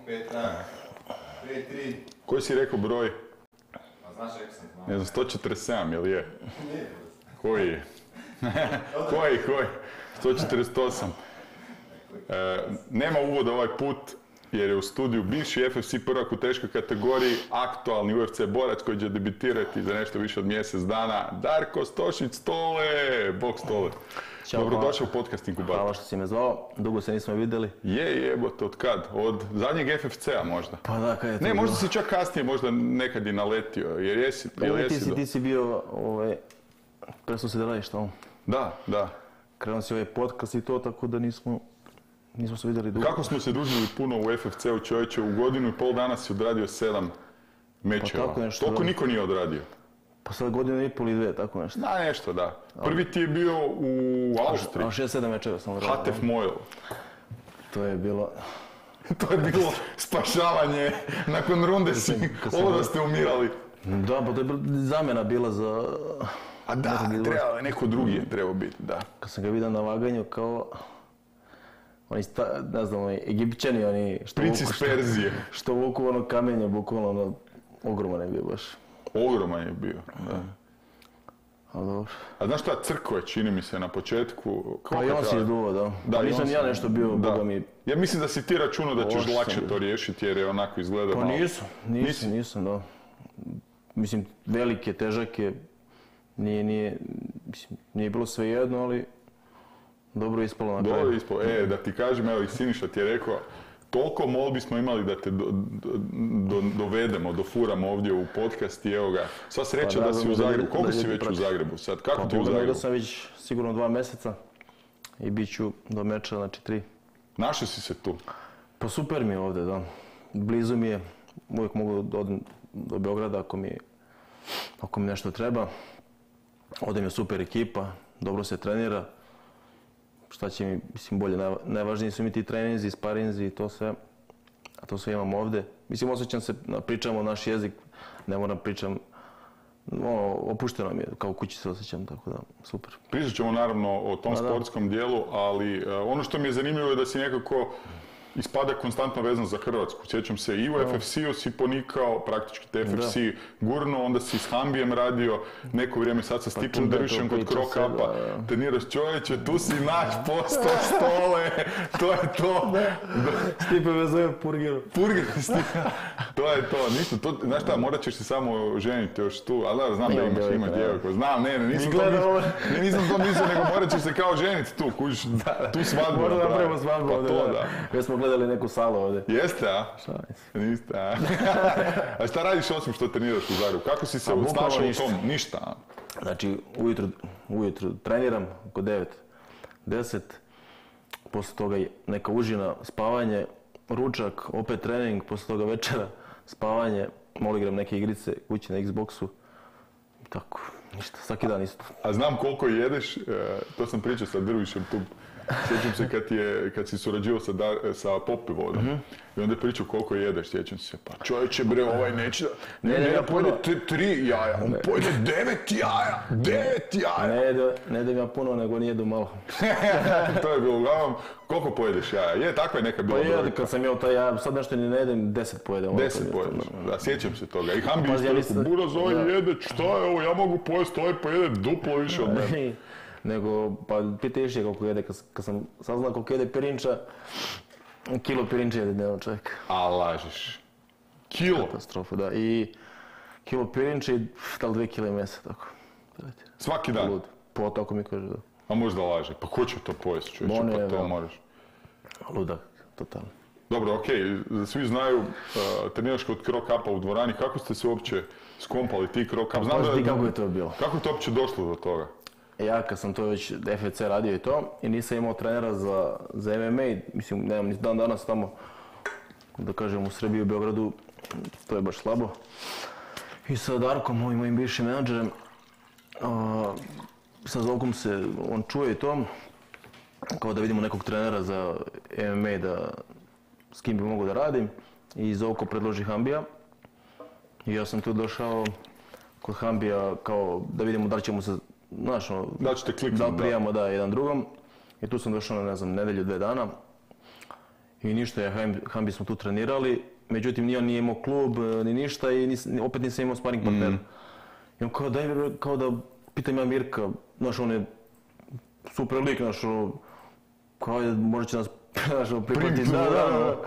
Petra, 5-3. Koji si rekao broj? A znaš, rekao sam znao. Ne znam, 147, jel je? Nije. Koji je? Koji? 148. Nema uvoda ovaj put, jer je u studiju bivši FFC prvak u teškoj kategoriji, aktualni UFC borac koji će debitirati za nešto više od mjesec dana, Darko Stošić Stole! Bog Stole! Ćao, Dobrodošao u podcast Inkubator. Hvala što si me zvao, dugo se nismo vidjeli. Jebote, od kad? Od zadnjeg FFC-a možda? Pa da, kad je to Ne, bilo? možda si čak kasnije možda nekad i naletio, jer jesi... Ti si bio, prestao se da radiš tamo. Da. Krenuo si ovaj podcast i to, tako da nismo se vidjeli dugo. Kako smo se družili puno u FFC-u, čovječe, u godinu i pol dana si odradio 7 mečeva. Pa tako nešto, Toliko da. niko nije odradio. Pa sad godinu i pol i dve, tako nešto. Da, nešto, da. Prvi ti je bio u Austriji. A 6-7 mečeva sam odradio. Hatef Mojl. To je bilo... To je bilo spašavanje. Nakon runde si ovo da ste umirali. Da, pa to je zamjena bila za... A da, trebalo je neko drugi je trebao biti, da. Kad sam ga vidio na vaganju kao... Oni, ne znam, oni Egipćani, oni... Princ iz Perzije. Što vuku ono kamenje, bukvalno ono... Ogroman je bio baš. Ogroman je bio, da. Ali dobro. A znaš šta, Crkva je, čini mi se, na početku... Pa i on si izduo, da. Da, Pa nisam ja nešto bio, boga mi... Ja mislim da si ti računao da ćeš Loš lakše sam to riješiti jer je onako izgledao Pa malo... nisam, da. Mislim, velik je, težak je, nije bilo sve jedno, ali dobro je ispalo na kraju. Dobro je ispalo. Da ti kažem, evo i Siniša ti je rekao, toliko molbi smo imali da te dovedemo, dofuramo ovdje u podcast i evo ga. Sva sreća da si u Zagrebu. Koliko si već u Zagrebu sad? Kako ti u Zagrebu? Da sam već sigurno 2 mjeseca i bit ću do meča, znači 3. Našao si se tu? Pa super mi je ovdje, da. Blizu mi je, uvijek mogu da odem do Beograda ako mi nešto treba. Ovdje mi je super ekipa, dobro se trenira. Šta će mi, mislim, bolje, najvažniji su mi ti treninzi, sparinzi i to sve. A to sve imam ovdje. Mislim, osjećam se, pričamo naš jezik, ne moram pričam, opušteno mi je, kao kući se osjećam, tako da, super. Pričat ćemo naravno o tom sportskom dijelu, ali ono što mi je zanimljivo je da si nekako ispada konstantno vezan za Hrvatsku. Sjećam se i u FFC-u si ponikao, praktički te FFC gurno, onda si s Hambijem radio, neko vrijeme sad sa Stipom Drvišem kod Krokapa, treniraš čovječe, tu si naš postao Stole, to je to. Stipe me zove Purgir. Purgir, to je to, ništa, znaš šta, morat ćeš se samo ženiti još tu, ali da, znam da imaš djevojku, znam, nisam to mislio, nego morat ćeš se kao ženiti tu, kužiš, tu svadbu. Možda napravimo svadbu ovdje, da. Već smo gledali neku salu ovdje. Jeste, a? Niste, a? A šta radiš osim što treniraš u Zagrebu? Kako si se snašao u tom? Ništa, a? Znači, ujutro treniram oko 9, 10, poslije toga neka užina, spavanje, ručak, opet trening, poslije toga večera, spavanje, malo igram neke igrice kući na Xboxu. Tako, ništa, svaki dan isto. A znam koliko jedeš, to sam pričao sa Drvišem tu. Sjećam se kad si surađivao sa Popivodom i onda je pričao koliko jedeš, sjećam se. Pa čovječe bre, ovaj neće da... Ne pojede 3 jaja, on pojede 9 jaja, 9 jaja! Ne jedem ja puno, nego ne jedu malo. To je bilo uglavnom, koliko pojedeš jaja? Je, takva je neka bila brojka. Pa kad sam jeo taj jaja, sad nešto ni ne jedem, 10 pojedem. 10 pojedeš, da, sjećam se toga. I Hambi isto rekao, Buraz ovaj jede, šta je ovo, ja mogu pojesti, ovaj pojede duplo više od mene. Nego, pa pitaj još je koliko jede, kad sam saznao koliko jede pirinča, kilo pirinča jede dnevno čovjek. A lažeš. Kilo? Katastrofa, da. I kilo pirinča i da li 2 kile mesa, tako. Svaki dan? Lud. Po tako mi kaže, da. A možda laže, pa ko će to pojesti čovječe, pa to moraš. Ludak, totalno. Dobro, okej, svi znaju, treniraš kod Krokapa u dvorani, kako ste se uopće skompali ti Krokap? Znam da kako je to bilo. Kako je to uopće došlo do toga? Ja kad sam to već FFC radio i to, i nisam imao trenera za MMA, mislim, nemam ni dan danas tamo, da kažem, u Srbiji, u Beogradu, to je baš slabo. I sa Darkom, mojim bivšim menadžerem, sa Zolkom se, on čuje i to, kao da vidimo nekog trenera za MMA, s kim bi mogu da radim, i Zolko predloži Hambija. I ja sam tu došao kod Hambija, kao da vidimo da li ćemo se, znaš, da ćete kliknuti, da prijamo jedan drugom. I tu sam došao na, ne znam, nedelju, 2 dana. I ništa, Hambi smo tu trenirali, međutim nije on nije imao klub ni ništa i opet nisam imao sparing partnera. I on kao da pitam ja Mirka, znaš on je super lik, znaš kao je možda će nas prihvatiti. Da.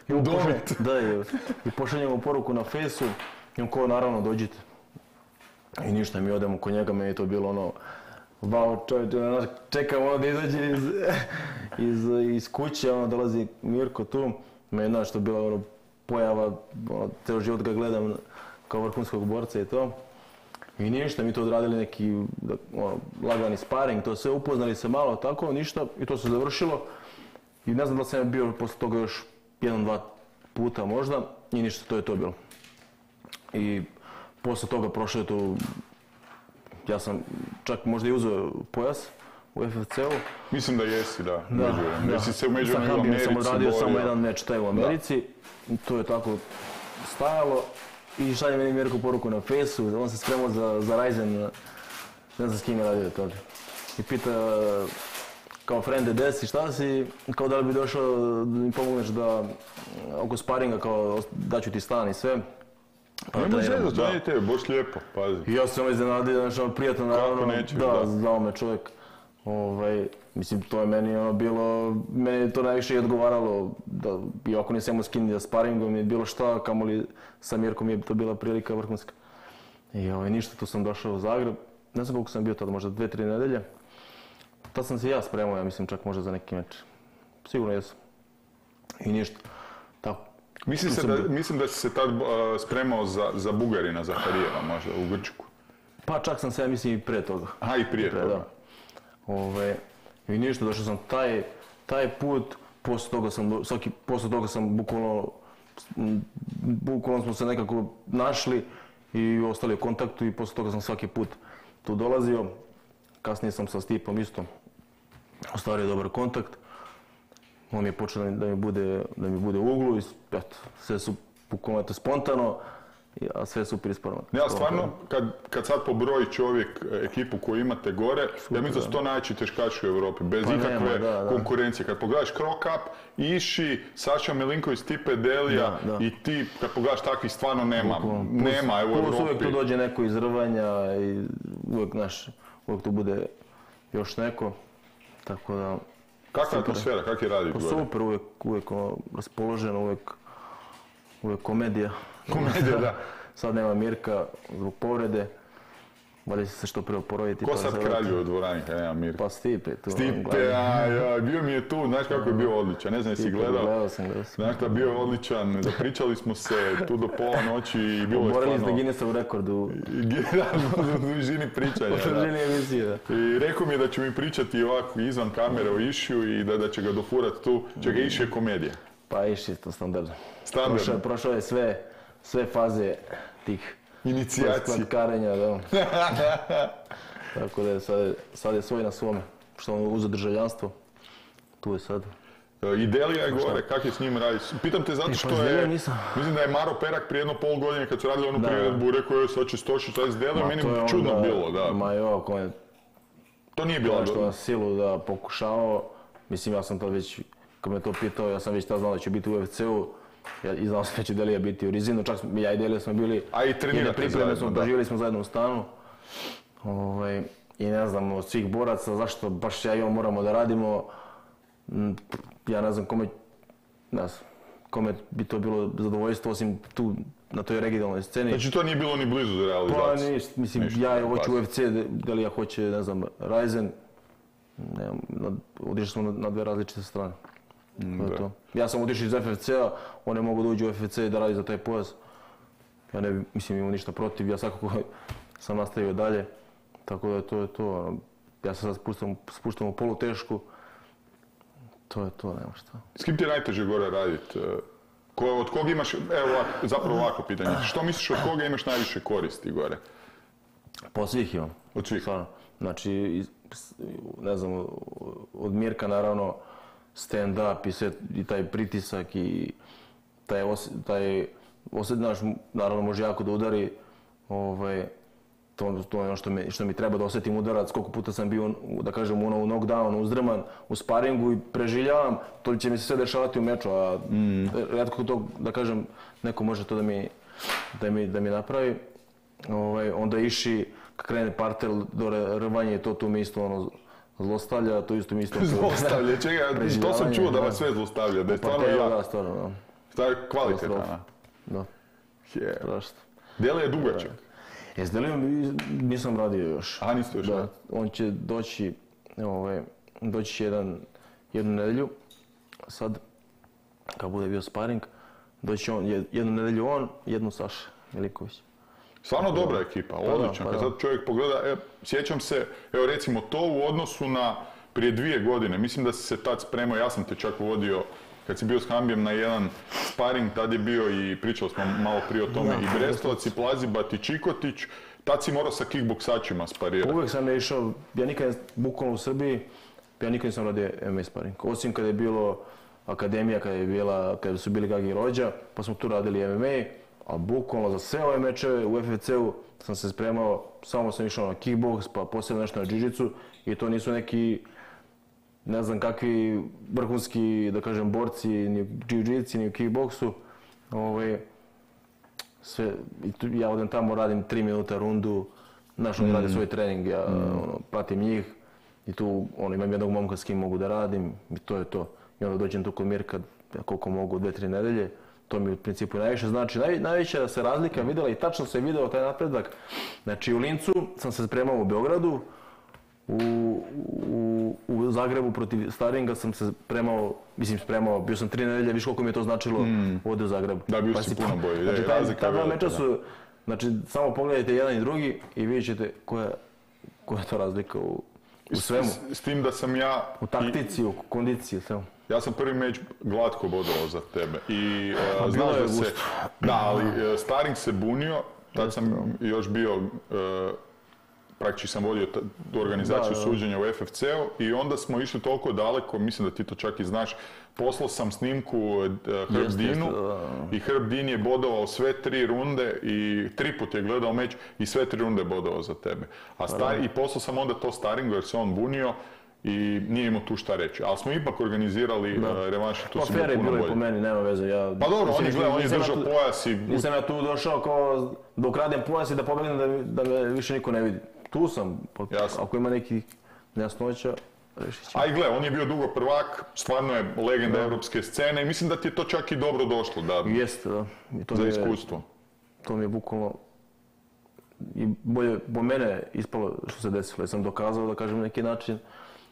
I pošaljemo poruku na fejsu i on kao naravno dođite. I ništa, mi odemo kod njega, meni je to bilo ono, wow, čovječe, čekam da izađe iz kuće, dolazi Mirko tu, meni znaš što je bila pojava, ceo život ga gledam kao vrhunskog borca i to. I ništa, mi to odradili neki lagani sparing, to sve upoznali se malo, tako, ništa, i to se završilo. I ne znam da sam bio posle toga još 1-2 puta možda, i ništa, to je to bilo. I posle toga prošlo je to, ja sam čak možda i uzeo pojas u FFC-u. Mislim da jesi, da. Jesi se u međuvremenu u Americi sam odradio samo jedan meč taj u Americi, to je tako stajalo. I šalje meni Mirko poruku na fejsu, on se spremao za Ryzen, ne znam s kim je radio tada. I pita kao frende, gde si, šta si, kao da li bi došao da mi pomogneš da oko sparinga, kao daću ti stan i sve. Nema žena, to nije tebe, baš lijepo, pazi. I ja sam iznenadio, znači prijatno naravno, da, znao me čovjek. Mislim, to je meni bilo, meni je to najviše i odgovaralo, iako nisam imao skin da sparingom i bilo šta, kamoli sa Mirkom je to bila prilika vrhunska. I ništa, tu sam došao u Zagreb, ne znam koliko sam bio tada, možda 2-3 nedelje. Tad sam se ja spremao, ja mislim čak možda za neki meč. Sigurno jesam. I ništa. Tako. Mislim da si se tad spremao za Bugarina, za Harijeva, možda u Grčku. Pa čak sam se, ja mislim, i prije toga. Aha, i prije toga. I ništa, došao sam taj put, posle toga sam bukvalno smo se nekako našli i ostali u kontaktu i posle toga sam svaki put tu dolazio. Kasnije sam sa Stipom isto ostvario dobar kontakt. On je počeo da mi bude u uglu i eto, sve su bukvalno spontano, a sve super ispravno. Ja stvarno, kad sad pobroji čovjek ekipu koju imate gore, ja mislim da su to najveći teškači u Europi, bez ikakve konkurencije. Kad pogledaš Krokap, Iši, Saša Milinković, Stipe Delija i ti, kad pogledaš takvih stvarno nema u Europi. Plus uvijek tu dođe neko iz Rvanja i uvijek tu bude još neko, tako da... Kakva je atmosfera, kak je raditi gore? Super, uvijek raspoloženo, uvijek komedija. Komedija, da. Sad nema Mirka zbog povrede, valjda će se što prije oporaviti. Ko sad kraljuje u dvorani kad nema Mirka? Pa Stipe tu. Stipe, bio mi je tu, znaš kako je bio odličan, ne znam jesi gledao. Gledao sam. Znaš da bio je odličan, zapričali smo se tu do pola noći i bilo je stvarno... Oborili ste Guinnessov rekordu. U dužini pričanja. U dužini emisije, da. I rekao mi je da će mi pričati ovako izvan kamere o Išiju i da će ga dofurat tu. Čekaj, Iš je komedija. Pa Iš je to standardno. Standardno. Prošao je sve faze tih inicijacija. Da. Tako da sad je svoj na svome. Što on uzeo državljanstvo, tu je sad. I Delija je gore, kak je s njim raditi? Pitam te zato što je, mislim da je Maro Perak prije 1,5 godine kad su radili onu priredbu rekao je sad će 160 s Delijom, meni je čudno bilo, da. To nije bilo što na silu da pokušavao, mislim ja sam to već, kad me to pitao, ja sam već tad znao da će biti u UFC-u. I znao sam da će Delija biti u Rizinu, čak ja i Delija smo bili jedne pripreme, preživjeli smo zajedno u stanu. I ne znam, od svih boraca, zašto baš ja i on moramo da radimo, ja ne znam kome bi to bilo zadovoljstvo, osim tu na toj regionalnoj sceni. Znači to nije bilo ni blizu za realizaciju? Pa mislim, ja hoću UFC, Delija hoće, ne znam, Ryzen, otišli smo na dve različite strane. Ja sam otišao iz FFC-a, on ne mogu da uđe u FFC i da radi za taj pojas. Ja ne imam ništa protiv, ja svakako sam nastavio dalje. Tako da to je to. Ja se sad spuštam u polutešku. To je to, nema šta. S kim ti je najteže gore raditi? Od koga imaš, evo zapravo ovako pitanje, što misliš od koga imaš najviše koristi gore? Pa od svih imam. Od svih? Stvarno. Znači, ne znam, od Mirka naravno, stand-up i taj pritisak i taj osjet naš naravno može jako da udari To je ono što mi treba da osjetim udarac, koliko puta sam bio, da kažem, u knockdown, uzdrman, u sparingu i preživljavam, to će mi se sve dešavati u meču, a retko to, da kažem, neko može to da mi napravi. Onda iši, kad krene parter do rvanja, to mi isto ono zlostavlja, to isto mi isto... Zlostavlja, čekaj, to sam čuo da vas sve zlostavlja, da je stvarno ja. Da, stvarno, da. Šta je kvalitetna? Da. Strašno. Dele je dugačak. S Delijom nisam radio još. A, niste još radio? Da, on će doći će jednu nedelju, sad, kad bude bio sparing, doći će on, jednu nedelju on, jednu Saša Miliković. Stvarno dobra ekipa, odlična. Kad sad čovjek pogleda, sjećam se, evo recimo to u odnosu na prije 2 godine, mislim da si se tad spremao, ja sam te čak vodio kad si bio s Hambijem na jedan sparing, tad je bio i pričali smo malo prije o tome i Brestovac i Plazibat i Čikotić, tad si morao sa kickboksačima sparirati. Uvijek sam išao, ja nikad, bukvalno u Srbiji, ja nikad nisam radio MMA sparing. Osim kada je bilo akademija, kada su bili Gagi i Rođa, pa smo tu radili MMA, a bukvalno za sve ove mečeve u FFC-u sam se spremao, samo sam išao na kickboks, pa poslije nešto na jiu-jitsu i to nisu neki, ne znam kakvi vrhunski, da kažem, borci, ni u jiu-jitsu, ni u kickboksu. Ja odem tamo, radim 3 minuta rundu, znaš, oni rade svoj trening, ja pratim njih i tu imam jednog momka s kim mogu da radim i to je to. I onda dođem tu kod Mirka, koliko mogu, 2-3 nedelje. To mi u principu najviše znači. Najveća se razlika vidjela i tačno se video taj napredak. Znači u Lincu sam se spremao u Beogradu, u Zagrebu protiv Staringa sam se spremao, bio sam 3 nedelje, viš koliko mi je to značilo ovdje u Zagrebu. Da, bio si puno bolji. Znači ta 2 meča su, znači samo pogledajte jedan i drugi i vidjet ćete koja je to razlika u svemu. S tim da sam ja... U taktici, u kondiciji, svemu. Ja sam prvi meč glatko bodovao za tebe i znaš da se... Da, ali Staring se bunio, tad sam još bio, praktički sam vodio organizaciju suđenja u FFC-u i onda smo išli toliko daleko, mislim da ti to čak i znaš, poslao sam snimku Herb Deanu i Herb Dean je bodovao sve 3 runde i 3 put je gledao meč i sve 3 runde je bodovao za tebe. I poslao sam onda to Staringu jer se on bunio i nije imao tu šta reći, ali smo ipak organizirali revanš i tu si bio puno bolje. Pa fair je bilo i po meni, nema veze. Pa dobro, on je držao pojas i... Nisam ja tu došao kao da ukradem pojas i da pobegnem da me više niko ne vidi. Tu sam, ako ima nekih nejasnoća, rešit ćemo. A i gle, on je bio dugo prvak, stvarno je legenda evropske scene i mislim da ti je to čak i dobro došlo. Jeste, da. Za iskustvo. To mi je bukvalno i bolje po mene ispalo što se desilo. Ja sam dokazao, da kažem, na neki način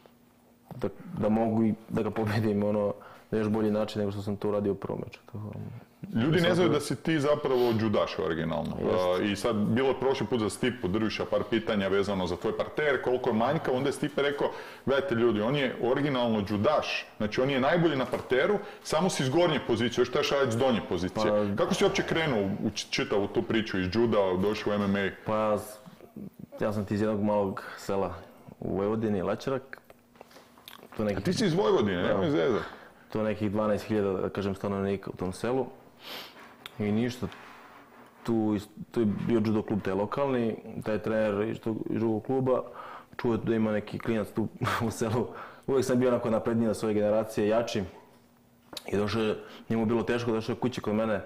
da mogu i da ga pobedim na još bolji način nego što sam to uradio u prvom meču. Ljudi ne znaju da si ti zapravo džudaš originalno. I sad bilo je prošli put za Stipu Drviša par pitanja vezano za tvoj parter, koliko je manjka, onda je Stipe rekao, gledajte ljudi, on je originalno džudaš, znači on je najbolji na parteru, samo si iz gornje pozicije, još trebaš raditi s donje pozicije. Kako si uopće krenuo u čitavu tu priču iz džuda, došao u MMA? Pa ja sam ti iz jednog malog sela u Vojvodini, Lačarak. A ti si iz Vojvodine, nemoj zezat. To je nekih 12.000, da kažem, stanovnika u tom selu. I ništa, tu je bio judo klub taj lokalni, taj trener iz drugog kluba, čuo da ima neki klinac tu u selu. Uvijek sam bio onako napredniji na svoje generacije, jači. I došao je, njemu bilo teško, došao je kući kod mene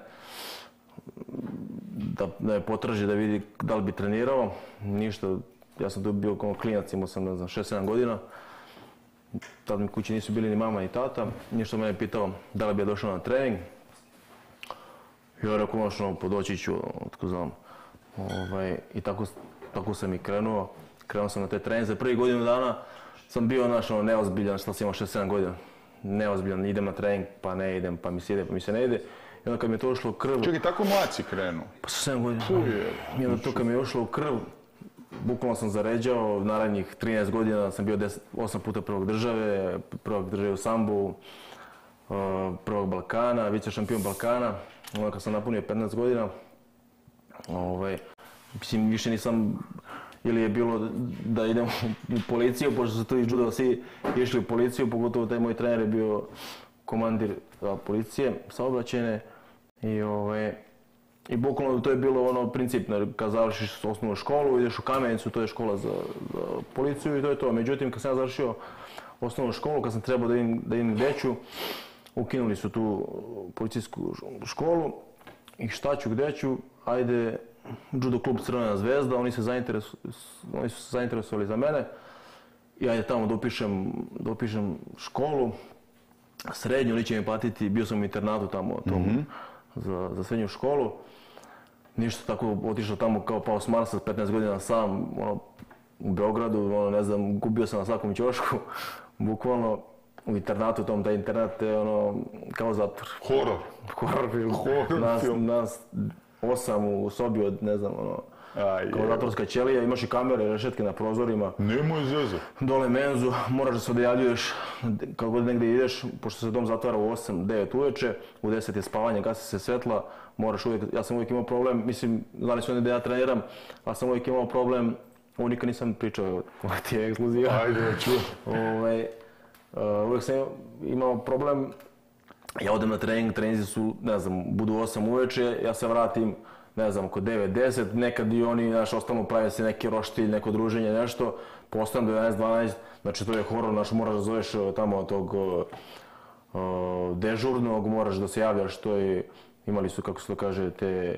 da je potraži, da vidi da li bi trenirao. Ništa, ja sam tu bio kao klinac, imao sam, ne znam, 6-7 godina. Tad mi kući nisu bili ni mama ni tata, ništa mene pitao da li bi ja došao na trening. Ja rekao, možno podoći ću, otko znam. I tako sam i krenuo. Krenuo sam na te trening. Za prvih godinu dana sam bio neozbiljan, što sam imao 6-7 godina. Neozbiljan, idem na trening, pa ne idem, pa mi se ide, pa mi se ne ide. I onda kad mi je to ušlo u krv... Čekaj, tako mlad si krenuo? Pa sa 7 godina. I onda to kad mi je ušlo u krv, bukvalno sam zaređao, narednih 13 godina sam bio 8 puta prvog države u sambu, prvog Balkana, vice šampion Balkana. Onda kad sam napunio 15 godina, mislim, više nisam, ili je bilo da idem u policiju, pošto su tu iz juda svi išli u policiju, pogotovo taj moj trener je bio komandir policije, saobraćajne. I bukvalno to je bilo ono princip, kad završiš osnovnu školu, ideš u Kamenicu, to je škola za policiju i to je to. Međutim, kad sam ja završio osnovnu školu, kad sam trebao da idem gdje ću, ukinuli su tu policijsku školu i šta ću, gdje ću, ajde, judo klub Crvena zvezda, oni su se zainteresovali za mene i ajde tamo da upišem školu, srednju, oni će mi platiti, bio sam u internatu tamo za srednju školu. Ništa, tako otišao tamo kao pao s Marsa, 15 godina sam, u Beogradu, ne znam, gubio sam na svakom ćošku, bukvalno u internatu, taj internat je kao zatvor. Horor film. Nas 8 u sobi od, ne znam, kao zatvorska ćelija, imaš i kamere, rešetke na prozorima. Nemoj zezat. Dole menzu, moraš da se odjavljuješ kako god negdje ideš, pošto se dom zatvara u 8-9 uveče, u 10 je spavanje, gasi se svetla, moraš uvijek, ja sam uvijek imao problem, mislim, znali su oni da ja treniram, ali sam uvijek imao problem, ovo nikad nisam pričao, ovo ti je ekskluziva. Ajde, čuo. Uvijek sam imao problem, ja odem na trening, treninzi su, ne znam, budu 8 uveče, ja se vratim, ne znam, oko 9-10, nekad i oni, ostanu prave se neki roštilj, neko druženje, nešto, postajem do 11-12, znači to je horor, moraš da zoveš tamo tog dežurnog, moraš da se javljaš, to je, imali su, kako se to kaže, te,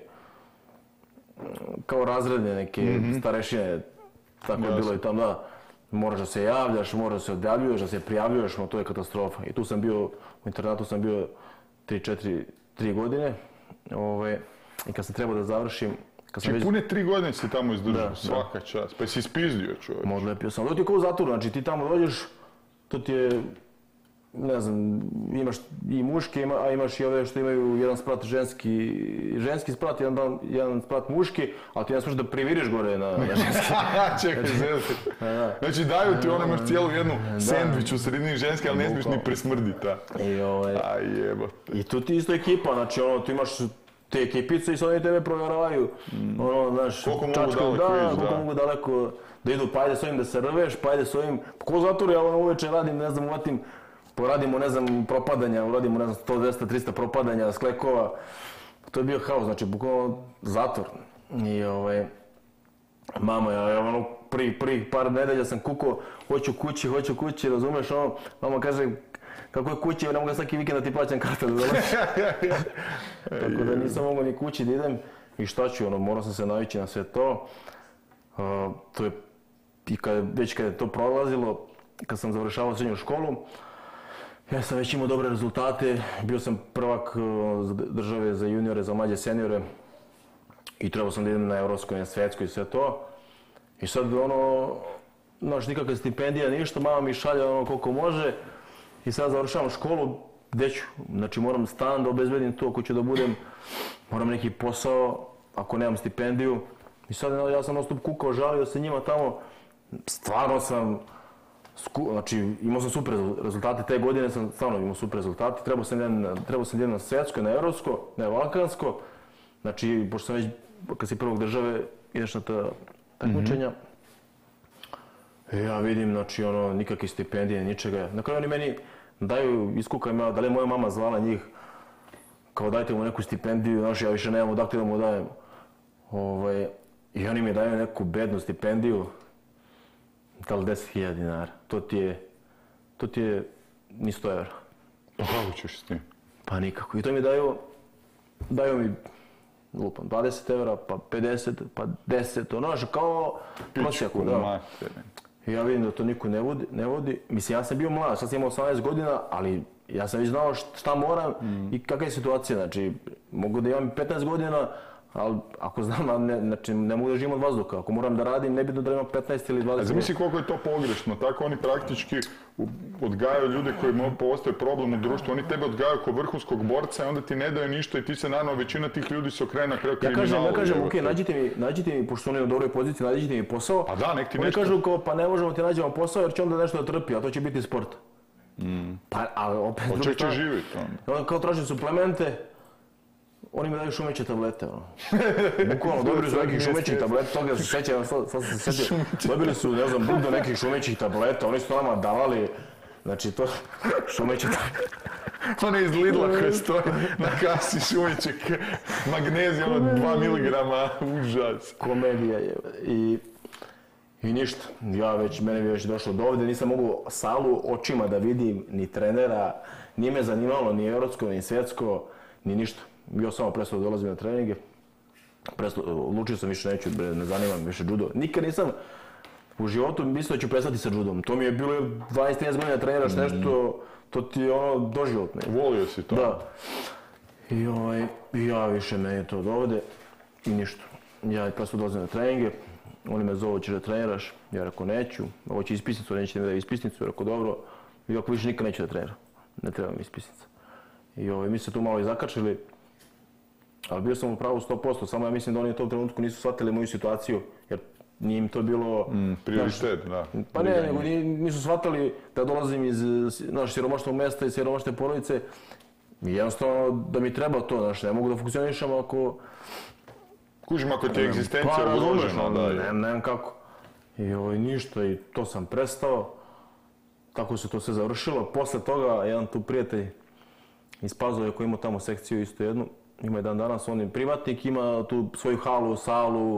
kao razredne neke starešine, tako je bilo i tamo, da, moraš da se javljaš, moraš da se odjavljuješ, da se prijavljuješ, to je katastrofa. I tu sam bio, u internatu sam bio 3 godine, i kad sam trebao da završim... Pune 3 godine si tamo izdržao, svaka čast, pa si ispizdio čovječ. Odlepio sam, to ti je kao u zatvoru, znači ti tamo dođeš, to ti je, ne znam, imaš i muške, a imaš i ove što imaju jedan sprat ženski sprat, jedan sprat muški, ali ti ne smiješ da priviriš gore na ženski. Čekaj, zezati. Znači daju ti imaš cijelu jednu sendvič u sredini ženske, ali ne smiješ ni presmrditi. Aj jebote. I tu ti isto ekipa, znači tu imaš te ekipice i sad oni tebe provjeravaju, znaš, koliko mogu daleko da idu, pa ajde s ovim da se rveš, pa ajde s ovim, ko zatvor, ja uveče radim, ne znam, poradimo, ne znam, propadanja, uradimo, ne znam, 100, 200, 300 propadanja, sklekova, to je bio haos, znači, bukvalno zatvor. I mama, ja prvi par nedelja sam kukao, hoću kući, razumeš, mama kaže, kako je kući, ne mogu svaki vikend da ti plaćam karte da dolaziš. Tako da nisam mogao ni kući da idem i šta ću, morao sam se navići na sve to. To je, i već kad je to prolazilo, kad sam završavao srednju školu, ja sam već imao dobre rezultate, bio sam prvak države za juniore, za mlađe seniore i trebao sam da idem na evropskoj, na svetskoj i sve to. I sad znaš, nikakva stipendija, ništa, mama mi šalje koliko može. I sad završavam školu, gdje ću? Znači moram stan da obezbedim to ako ću da budem, moram neki posao, ako nemam stipendiju. I sad ja sam nastup kukao, žalio se njima tamo, stvarno sam, znači imao sam super rezultate, te godine sam stvarno imao super rezultate, trebao sam jedan na svetsko, na evropsko, na balkansko, znači pošto sam već, kad si prvog države, ideš na ta takmičenja. Ja vidim, znači nikakve stipendije, ničega. Na kraju oni meni daju, iskukam ja, da li je moja mama zvala njih, kao dajte mu neku stipendiju, znaš, ja više nemam odakle da mu dajem. I oni mi daju neku bednu stipendiju, da li 10.000 dinara, to ti je ni 100 evra. Pa kako ćeš s tim? Pa nikako. I to mi daju mi, lupam, 20 evra, pa 50, pa 10, znaš, kao prosjeku, da. Ja vidim da to niko ne vodi. Mislim, ja sam bio mlad, sad sam imao 18 godina, ali ja sam već znao šta moram i kakva je situacija. Znači, mogu da imam 15 godina, ali ako znam, znači, ne mogu da živim od vazduha. Ako moram da radim, ne bitno da imam 15 ili 20 godina. Zamisli koliko je to pogrešno. Tako oni praktički odgajaju ljude koji postoje problem u društvu. Oni tebe odgajaju kao vrhunskog borca i onda ti ne daju ništa i ti se naravno, većina tih ljudi se okrene na kraju kriminalu. Ja kažem, ok, nađite mi, pošto su oni u dobroj poziciji, nađite mi posao. Pa da, nek ti nešto. Oni kažu kao, pa ne možemo ti nađemo posao jer će onda nešto da trpi, a to će biti sport. Pa, ali opet... Od čeg će živjeti onda? Kao tražim suplemente, oni mi daju šumeće tablete, Bukvalno, dobili su nekih šumećih tableta, toga se sećam, sad sam se sjetio. Dobili su, ne znam, do nekih šumećih tableta, oni su to nama davali, znači to, šumeće tablete. One iz Lidla koje stoje na kasi šunjček, magnezija, 2 miligrama, užas. Komedija je. I ništa, mene bi već došlo do ovdje, nisam mogu salu očima da vidim, ni trenera, nije me zanimalo ni evropsko, ni svjetsko, ni ništa. Bio samo prestao da dolazim na treninge, odlučio sam više neću, ne zanima me više judo. Nikad nisam u životu mislio da ću prestati sa judom, to mi je bilo 20-30 godina treniraš nešto, to ti je ono doživotno. Volio si to? Da. I ja više meni to dovode i ništa. Ja prestao dolazim na treninge. Oni me zovu, ćeš da treniraš, ja rekao neću, ovo će ispisnicu, nećete mi da ispisnicu, ja rekao dobro, i ako više nikad neću da treniram, ne treba mi ispisnica. I mi se tu malo i zakačili, ali bio sam u pravu 100%, samo ja mislim da oni u tom trenutku nisu shvatili moju situaciju, jer nije im to bilo... Prioritet, da. Pa ne, nego nisu shvatili da dolazim iz siromašnog mesta i siromašne porodice, i jednostavno da mi treba to, ne mogu da funkcionišem ako... Kužim ako ti je egzistencija ugrožena, da. Nemam kako. I ništa, i to sam prestao. Tako se to sve završilo. Posle toga, jedan tu prijatelj iz Pazove koji ima tamo sekciju isto jednu, ima i dan danas, on je privatnik, ima tu svoju halu, salu,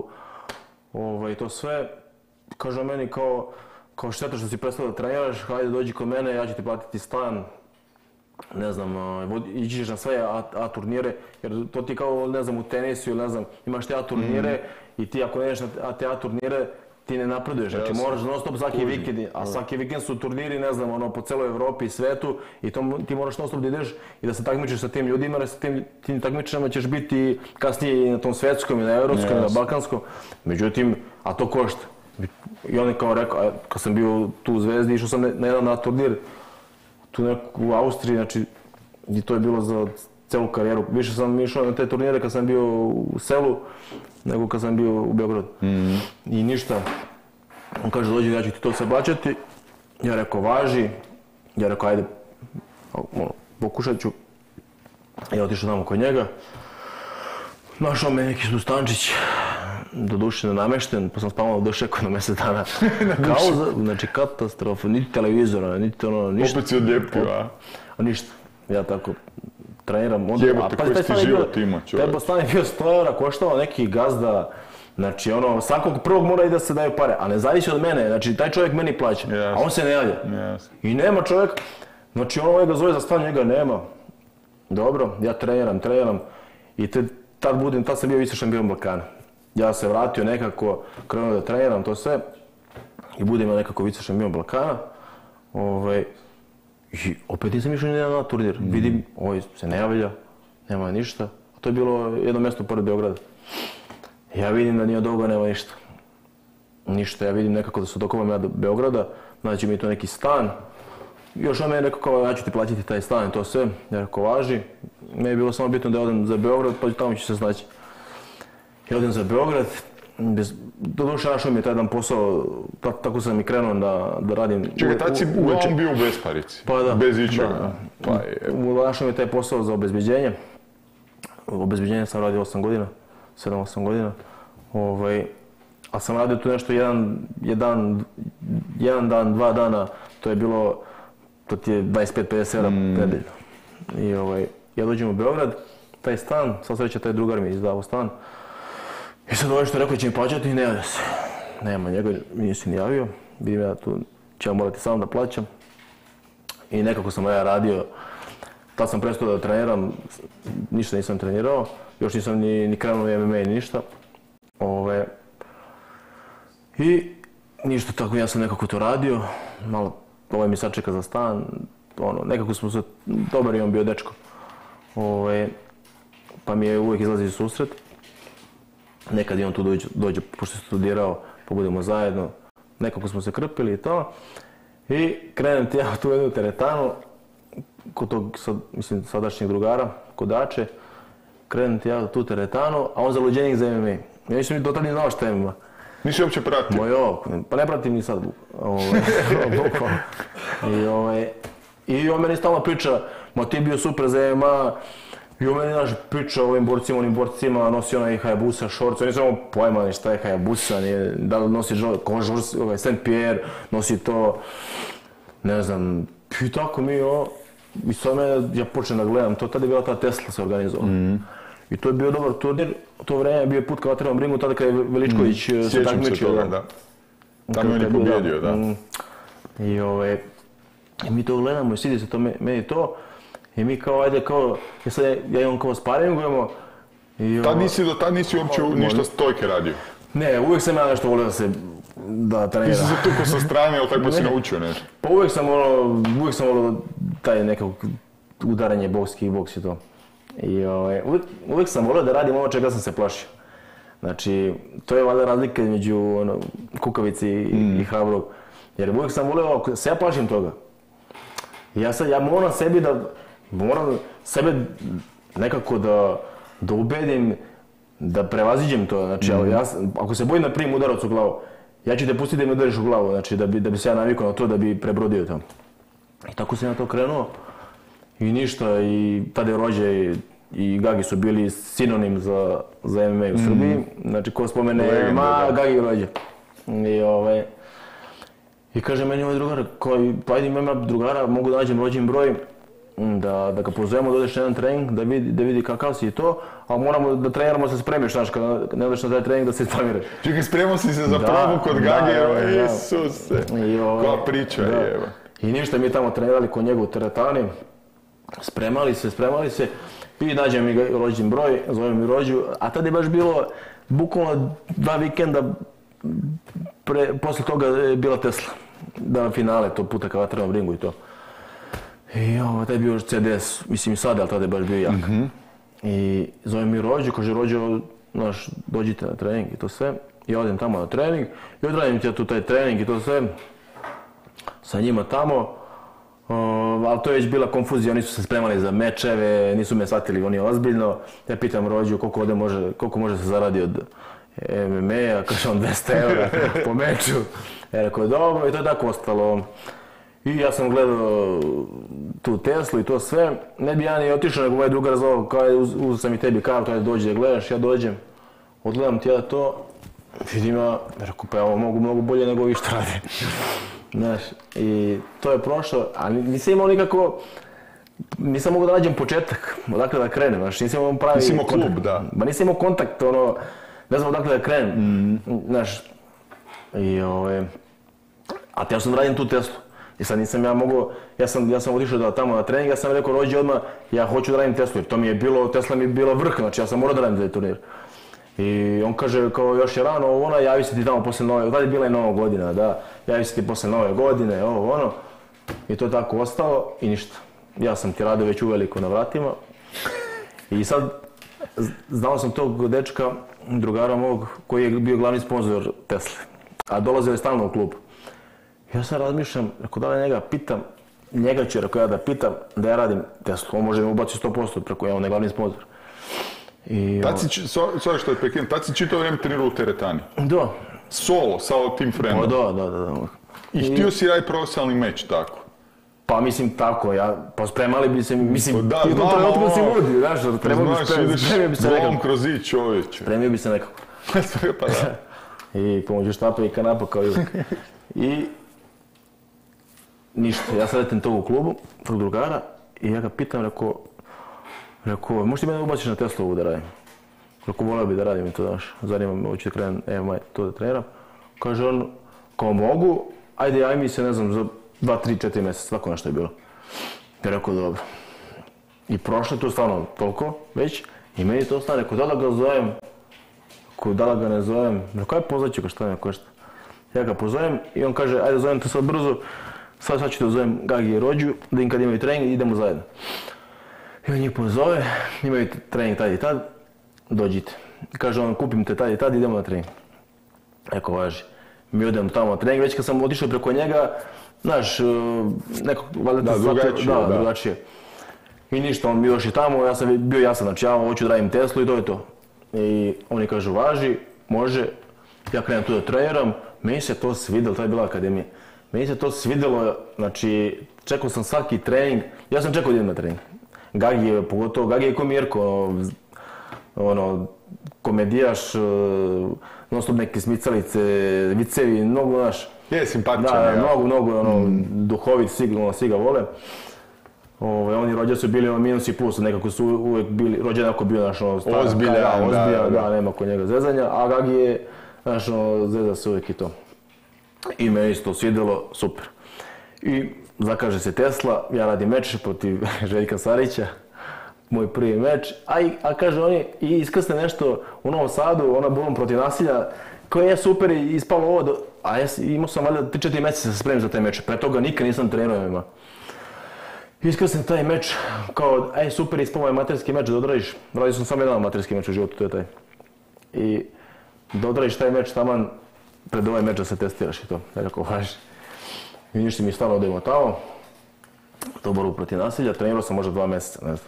i to sve. Kaže meni kao šteta što si prestao da treniraš, hajde dođi kod mene, ja ću ti platiti stan. Ne znam, ići ćeš na sve A turnire, jer to ti kao, ne znam, u tenisu ili ne znam, imaš te A turnire i ti ako ne ideš na te A turnire, ti ne napreduješ, znači moraš non stop svaki vikend, a svaki vikend su turniri, ne znam, po celoj Evropi i svetu i ti moraš non stop da ideš i da se takmičiš sa tim ljudima, jer sa tim takmičenjama ćeš biti kasnije i na tom svetskom i na evropskom i na balkanskom, međutim, a to košta. I on je kao rekao, kad sam bio tu u Zvezdi, išao sam na jedan A turnir, tu u Austriji, znači, i to je bilo za celu karijeru. Više sam išao na te turnire kad sam bio u selu, nego kad sam bio u Beogradu. I ništa. On kaže, dođi, ja ću ti to sve plaćati. Ja rekao, važi. Ja rekao, ajde, pokušat ću. Ja otišao tamo kod njega. Našao me neki sustančić, doduše nenamešten, pa sam spavao do šeku na mjesec dana. Znači katastrofa, niti televizora, niti ono, ništa. Opet si odljepio, a? Ništa, ja tako treniram. Jebote, koji si ti život imao, čovječ? Taj stan je bio 100 € koštao, neki gazda, znači ono, svakog prvog mora i da se daju pare, a ne zavisi od mene, znači taj čovjek meni plaća, a on se ne javlja. I nema čovjek, znači ono ga zove za stan, njega nema. Dobro, ja treniram i tad sam bio vice šampion Balkana. Ja se vratio nekako, krenuo da treniram to sve i budem nekako vice šampion Balkana. I opet nisam išao ni na turnir. Vidim, ovaj se ne javlja, nema ništa. To je bilo jedno mjesto pored Beograda. Ja vidim da nije od ovoga nema ništa. Ništa, ja vidim nekako da se dokovam ja do Beograda, znači mi je to neki stan. Još on me je rekao kao, ja ću ti platiti taj stan i to sve. Ja rekao, važi. Meni je bilo samo bitno da odem za Beograd, pa tamo ću se snaći. Ja odem za Beograd, doduše našao mi je taj jedan posao, tako sam i krenuo da radim. Čekaj, tad si uglavnom bio u besparici, bez ičega. Našao mi je taj posao za obezbeđenje. Obezbeđenje sam radio 8 godina, 7-8 godina. Ali sam radio tu nešto jedan dan, 2 dana, to je bilo, to ti je 25-50 € nedeljno. I ja dođem u Beograd, taj stan, sva sreća taj drugar mi je izdavao stan. I sad ovaj što je rekao će mi plaćati i ne javlja se. Nema njega, mi nisi ni javio. Vidim ja tu, će ja morati sam da plaćam. I nekako sam ja radio. Tad sam prestao da treniram, ništa nisam trenirao. Još nisam ni krenuo u MMA ni ništa. I ništa tako, ja sam nekako to radio. Malo, ovaj mi sad čeka za stan. Nekako smo se, dobar je on bio dečko. Pa mi je uvijek izlazio susret. Nekad i on tu dođe, pošto je studirao, pa budemo zajedno. Nekako smo se krpili i to. I krenem ti ja tu jednu teretanu, kod tog, sadašnjeg drugara, kod Dače. Krenem ti ja tu teretanu, a on zaluđenik za MMA. Ja nisam do tada ni znao šta je MMA. Nisi uopće pratio? Pa ne pratim ni sad. I on meni stalno priča, ma ti je bio super za MMA. I on meni priča o ovim borcima, onim borcima, nosi onaj Hayabusa šorc, oni samo pojma ni šta je Hayabusa, da li nosi Saint Pierre, nosi to, ne znam, i tako mi i sad ja počnem da gledam to, tada je bila ta Tesla se organizovala. I to je bio dobar turnir, to vreme je bio put ka vatrenom ringu, tada kada je Veličković se takmičio. Da. Tamo je on i pobjedio, da. I mi to gledamo i sviđa se to meni to. I mi kao, ajde, kao, ja imam kao sparingujemo. Tad nisi uopće ništa stojke radio? Ne, uvijek sam ja nešto volio da treniram. Ti si se tukao sa strane, ali tako si naučio nešto? Pa uvijek sam volio taj nekako udaranje, boks i to. I uvijek sam volio da radim ono čega sam se plašio. Znači, to je valjda razlika između kukavice i hrabrog. Jer uvijek sam volio, se ja plašim toga. Ja moram sebe nekako da ubedim, da prevaziđem to. Znači, ako se bojim da primim udarac u glavu, ja ću te pustiti da mi udariš u glavu, znači da bi se ja navikao na to da bi prebrodio to. I tako sam ja to krenuo. I ništa, i tada je Rođe i Gagi su bili sinonim za MMA u Srbiji. Znači, ko spomene MMA, Gagi i Rođe. I kaže meni ovaj drugar, pa ajde ima drugara, mogu da nađem Rođin broj, da ga pozovemo da odeš na jedan trening, da vidi kakav si i to, a moramo da treniramo se spremiš, znaš, kada ne odeš na taj trening da se spamiraš. Čekaj, spremao si se za probu kod Gagi, Isuse, koja priča je, evo. I ništa, mi tamo trenirali kod njega u teretani, spremali se, i nađem mi Rođin broj, zovem mi Rođu, a tada je baš bilo bukvalno 2 vikenda, posle toga je bila Tesla, da finale to puta ka vatrenom ringu i to. I tada je bio CDS, mislim i sada, ali tada je baš bio jak. I zovem mi Rođu, kaže Rođo, znaš, dođite na trening i to sve. Ja odem tamo na trening i odradim ti ja tu taj trening i to sve sa njima tamo. Ali to je već bila konfuzija, oni su se spremali za mečeve, nisu me shvatili oni ozbiljno. Ja pitam Rođu koliko može se zaradi od MMA-a, kaže on 200 € po meču. Ja rekao dobro i to je tako ostalo. I ja sam gledao tu Teslu i to sve. Ne bi ja ni otišao, nego moj drugar zvao, kao uzeo sam i tebi kartu, ajde dođi da gledaš, ja dođem. Odgledam ti ja to, vidim ja, rekao pa ja ovo mogu mnogo bolje nego vi što radi. Znaš, i to je prošlo, a nisam imao nikako, nisam mogao da nađem početak, odakle da krenem, znaš, nisam imao pravi nisam imao kontakt. klub, da. Ba nisam imao kontakt, ne znam odakle da krenem, znaš, a teo sam da radim tu Teslu. I sad nisam ja mogao, ja sam otišao tamo na trening, ja sam rekao Rođi odmah, ja hoću da radim Teslu, jer to mi je bilo, Tesla mi je bila vrh, znači ja sam morao da radim taj turnir. I on kaže kao još je rano, javi se ti tamo posle nove, tada je bila i Nova godina, da, javi se ti posle Nove godine, I to je tako ostalo i ništa. Ja sam ti radio već uveliko na vratima. I sad, znao sam tog dečka, drugara mog, koji je bio glavni sponzor Tesle, a dolazio je stalno u klub. Ja sad razmišljam, rekao da li njega pitam, njega ću rekao ja da pitam da ja radim Teslu, on može mi ubaci 100% preko on je glavni sponzor. Sorry što je prekinem, tad si čitao vrijeme trenirao u teretani? Da. Solo, sa tim frendom? Da. I htio si raditi profesionalni meč, tako? Pa mislim tako, pa spremali bi se, mislim, ti u tom trenutku si ludi, znaš, spremio bi se nekako. Glom kroz zid čovječe. Spremio bi se nekako. Pa da. I pomoću štapa i kanapa kao uvijek. I ništa, ja sad letim to u klubu, tog drugara, i ja ga pitam, rekao, možeš ti mene ubaciš na Teslu ovu da radim? Rekao, volio bi da radim i to, znaš, zanima me, hoću da krenem MMA to da treniram. Kaže on, kao mogu, ajde mi se, ne znam, za 2, 3, 4 mjeseca, tako nešto je bilo. Ja rekao, dobro. I prošlo to stvarno toliko već, i meni to stane, rekao, da li ga zovem, da li ga ne zovem, rekao, aj pozvat ću ga šta me košta. Ja ga pozovem i on kaže, ajde zovem te sad brzo, sad ću te zovem Gagi i Rođu, da im kad imaju trening idemo zajedno. I on njih pozove, imaju trening tad i tad, dođite. Kaže on, kupim te tad i tad, idemo na trening. Eko važi. Mi odemo tamo na trening, već kad sam otišao preko njega, znaš, nekog, valjda te drugačije. I ništa, on bio još i tamo, ja sam bio jasan, znači ja hoću da radim Teslu i to je to. I oni kažu, važi, može, ja krenem tu da treniram, meni se to svidjelo, to je bila akademija. Meni se to svidjelo, znači, čekao sam svaki trening, ja sam čekao da idem na trening. Gagi je, pogotovo, Gagi je ko Mirko, komedijaš, non-stop neke smicalice, vicevi, mnogo, znaš. Je simpatičan, ja. Mnogo, duhovit, svi ga vole. Oni rođe su bili minus i plus, nekako su uvijek bili, rođe nekako bio naš ozbiljan, da, nema kod njega zezanja, a Gagi je naš zeza se uvijek i to. I meni isto svidjelo, super. I zakaže se Tesla, ja radim meč protiv Željka Sarića, moj prvi meč, a kaže oni i iskrsne nešto u Novom Sadu, ona bulom protiv nasilja, koje je super i ispalo ovo, a ja imao sam valjda 3-4 mjeseca se spremim za taj meč, pre toga nikad nisam trenirao ima. Iskrsnem taj meč, kao, super, ispalo je amaterski meč da odradiš, radio sam samo jedan amaterski meč u životu, to je taj. I da odradiš taj meč taman pred ovaj meč da se testiraš i to, nekako važi. I ništa mi stvarno odemo tamo, to borbu protiv nasilja, trenirao sam možda 2 mjeseca, ne znam.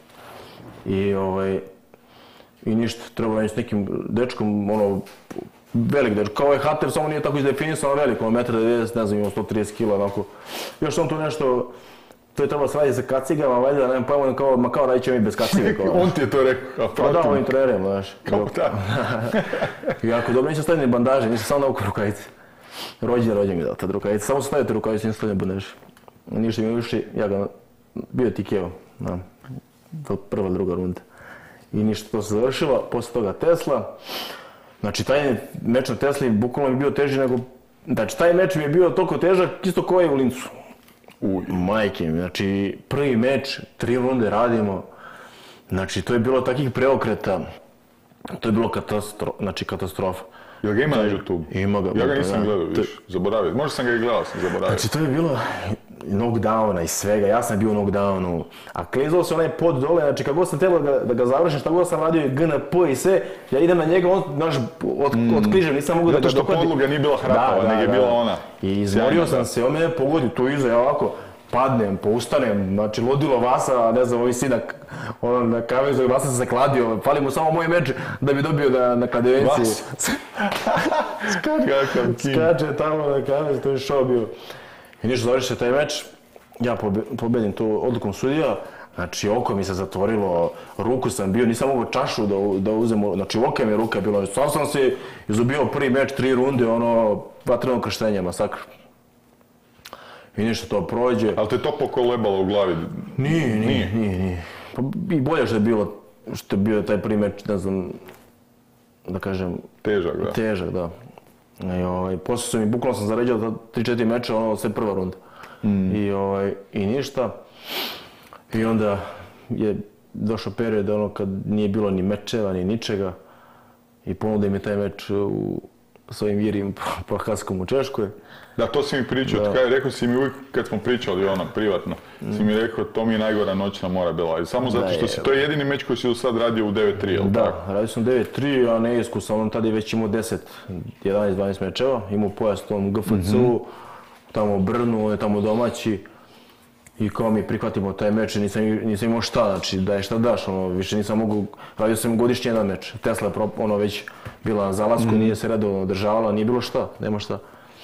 I ništa, trebalo je s nekim dečkom, velik dečko, kao ovaj Hater, samo nije tako izdefinisano velik, 1,90 m, ne znam, imao 130 kg, onako. Još sam tu nešto, to je trebalo se raditi sa kacigama, valjda, nemam pojma, kao radit ćemo i bez kaciga. On ti je to rekao, pa da, ovim trenerima, znaš. Kao da. I ako dobro, nisam stavio ni bandaže, nisam samo nauku rukavice. Rođe mi dao tad rukavice, samo stavite rukavice, nisam stavio bandaže. Ništa mi uši, ja ga bio tikeo, prva, druga runda. I ništa, to se završilo, poslije toga Tesla. Znači, taj meč na Tesli bukvalno mi bio teži nego... Znači, taj meč mi je bio toliko težak, isto kao je u Lincu. Majke mi, znači, prvi meč, 3 runde radimo. Znači, to je bilo takvih preokreta. To je bilo katastrofa. Jel ga ima na YouTube? Ima ga. Ja ga nisam gledao, viš, zaboravio. Možda sam ga i gledao, sam zaboravio. Znači, to je bilo knockdowna i svega, ja sam bio u knockdownu, a klizao se onaj pod dole, znači kad god sam trebao da ga završim, šta god sam radio i GNP i sve, ja idem na njega, on, znaš, otkližem, nisam mogu da ga dohvatim. Zato što podluga nije bila hrapava, nego je bila ona. I izmorio sam se, on mene pogodi tu iza, ja ovako, padnem, poustanem, znači ludilo Vasa, ne znam, ovi sinak, na kavezu, Vasa se kladio, fali mu samo moj meč da bi dobio na kladevenciji. Skače tamo na kavezu, to je šao bio. I ništa, završi se taj meč, ja pobedim tu odlukom sudija, znači oko mi se zatvorilo, ruku sam bio, nisam mogao čašu da uzem, znači oka mi je ruka bila, sam se izubio prvi meč, 3 runde, vatreno krštenje, masakr. I ništa to prođe. Ali te to pokolebalo u glavi? Nije. Pa i bolje što je bio taj prvi meč, ne znam, da kažem... Težak, da. Poslije su mi, bukvalno sam zaređao 3-4 meča, sve prva runda. I ništa. I onda je došao period kad nije bilo ni mečeva, ni ničega. I ponudio mi taj meč s ovim Jirim Prohackom u Češkoj. Da, to si mi pričao, rekao si mi uvijek kad smo pričali privatno, si mi rekao to mi je najgora noćna mora bila. Samo zato što si, to je jedini meč koji si do sad radio u 9-3, jel' tako? Da, radio sam 9-3, a neiskusan, on tada je već imao 10, 11-12 mečeva, imao pojas u tom GFC-u, tamo u Brnu, on je tamo domaći. I kao mi prihvatimo taj meč, nisam imao šta, znači da je šta daš, više nisam mogu, radio sam godišnji jedan meč. Tesla je već bila na zalasku, nije se redovno održavala, nije bilo šta, nema šta.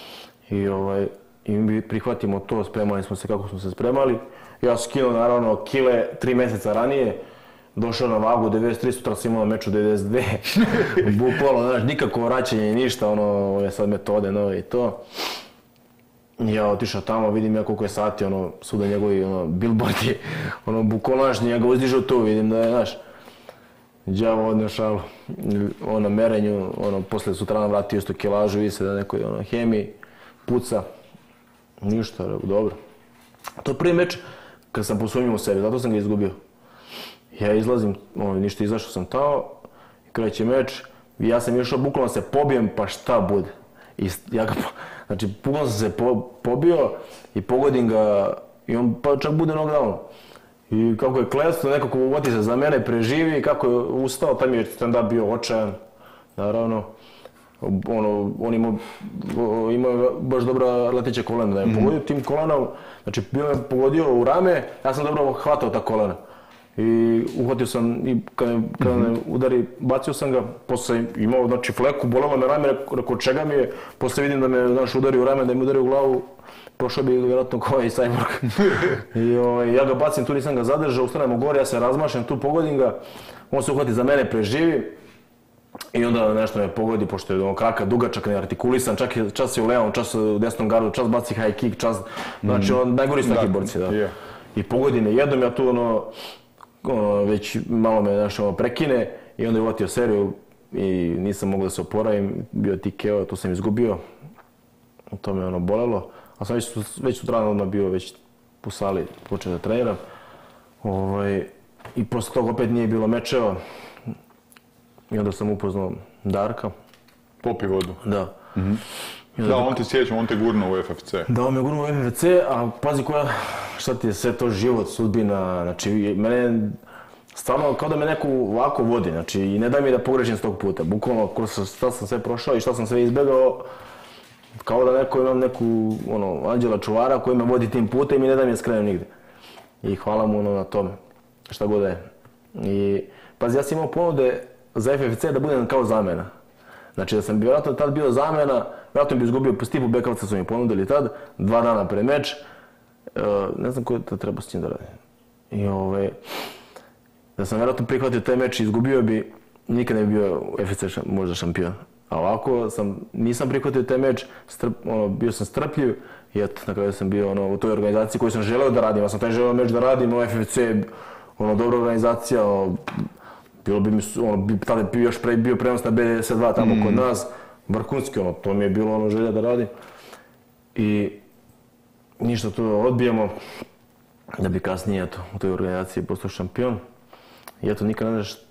I mi prihvatimo to, spremali smo se kako smo se spremali. Ja sam skinuo naravno kile 3 mjeseca ranije, došao na vagu 93, sutra sam imao meč u 92. Bukvalno, znaš, nikako vraćanje i ništa, ove sad metode nove i to. Ja otišao tamo, vidim ja koliko je sati, svuda njegovi billboardi, bukvalno, znaš, njega uzdižao tu, vidim da je, znaš, đavo odnio šalu, na merenju, posle sutradan vratio isto kilažu, vidi se da nekoj hemiji, puca, ništa, dobro. To je prvi meč kad sam posumnjao u sebi, zato sam ga izgubio. Ja izlazim, ništa, izašao sam tamo, kreće meč, i ja sam išao, bukvalno se pobijem, pa šta bude. Znači, bukvalno sam se pobio i pogodim ga i on pa čak bude knockdown. I kako je klesno, nekako uvati se za mene, preživi, kako je ustao, tam je stand-up bio očajan, naravno. On imao baš dobra leteća kolena, da je pogodio tim kolenom, znači bio me pogodio u rame, ja sam dobro hvatao ta kolena. I uhvatio sam, i kad me udari, bacio sam ga, posle sam imao, znači, fleku, bolelo me rame, rekao čega mi je, posle vidim da me, znaš, udari u rame, da mi udari u glavu, prošao bi vjerojatno kao i Cyborg. I ja ga bacim, tu nisam ga zadržao, ustanemo gore, ja se razmašem, tu pogodim ga, on se uhvati za mene, preživi. I onda nešto me pogodi, pošto je kraka dugačak, neartikulisan, čas je u levom, čas u desnom gardu, čas baci high kick, čas, znači najgori su neki borci, da. i pogodi me jednom, ja tu već malo me prekine i onda je uvatio seriju i nisam mogao da se oporavim, bio TKO, to sam izgubio, to me bolelo, a sam već sutradan odmah bio već u sali, počeo da treniram. I posle toga opet nije bilo mečeva i onda sam upoznao Darka. Popi vodu. Da. Da, on te sjećam, on te gurnuo u FFC. Da, on me gurnuo u FFC, a pazi šta ti je sve to život, sudbina, znači mene stvarno kao da me neko ovako vodi, znači i ne da mi da pogrešim 100 puta, bukvalno šta sam sve prošao i šta sam sve izbegao, kao da imam neku anđela čuvara koji me vodi tim putem i ne da mi da skrenem nigde. I hvala mu na tome, šta god da je. I pazi, ja sam imao ponude za FFC da budem kao zamena. Znači da sam vjerojatno tad bio zamena, vjerojatno bi izgubio po Stipu Bekavca, su mi ponudili tad, 2 dana pre meč. Ne znam ko je treba s tim da radi. I da sam vjerojatno prihvatio taj meč i izgubio bi, nikad ne bi bio FFC možda šampion. A ovako nisam prihvatio taj meč, bio sam strpljiv i eto, na kraju sam bio u toj organizaciji koju sam želeo da radim. Ja sam taj želeo meč da radim, FFC je dobra organizacija, bilo bi tada još bio prenos na B92 tamo kod nas, vrhunski, to mi je bilo želja da radim. I ništa to odbijemo, da bi kasnije u toj organizaciji postao šampion. I eto, nikad ne znaš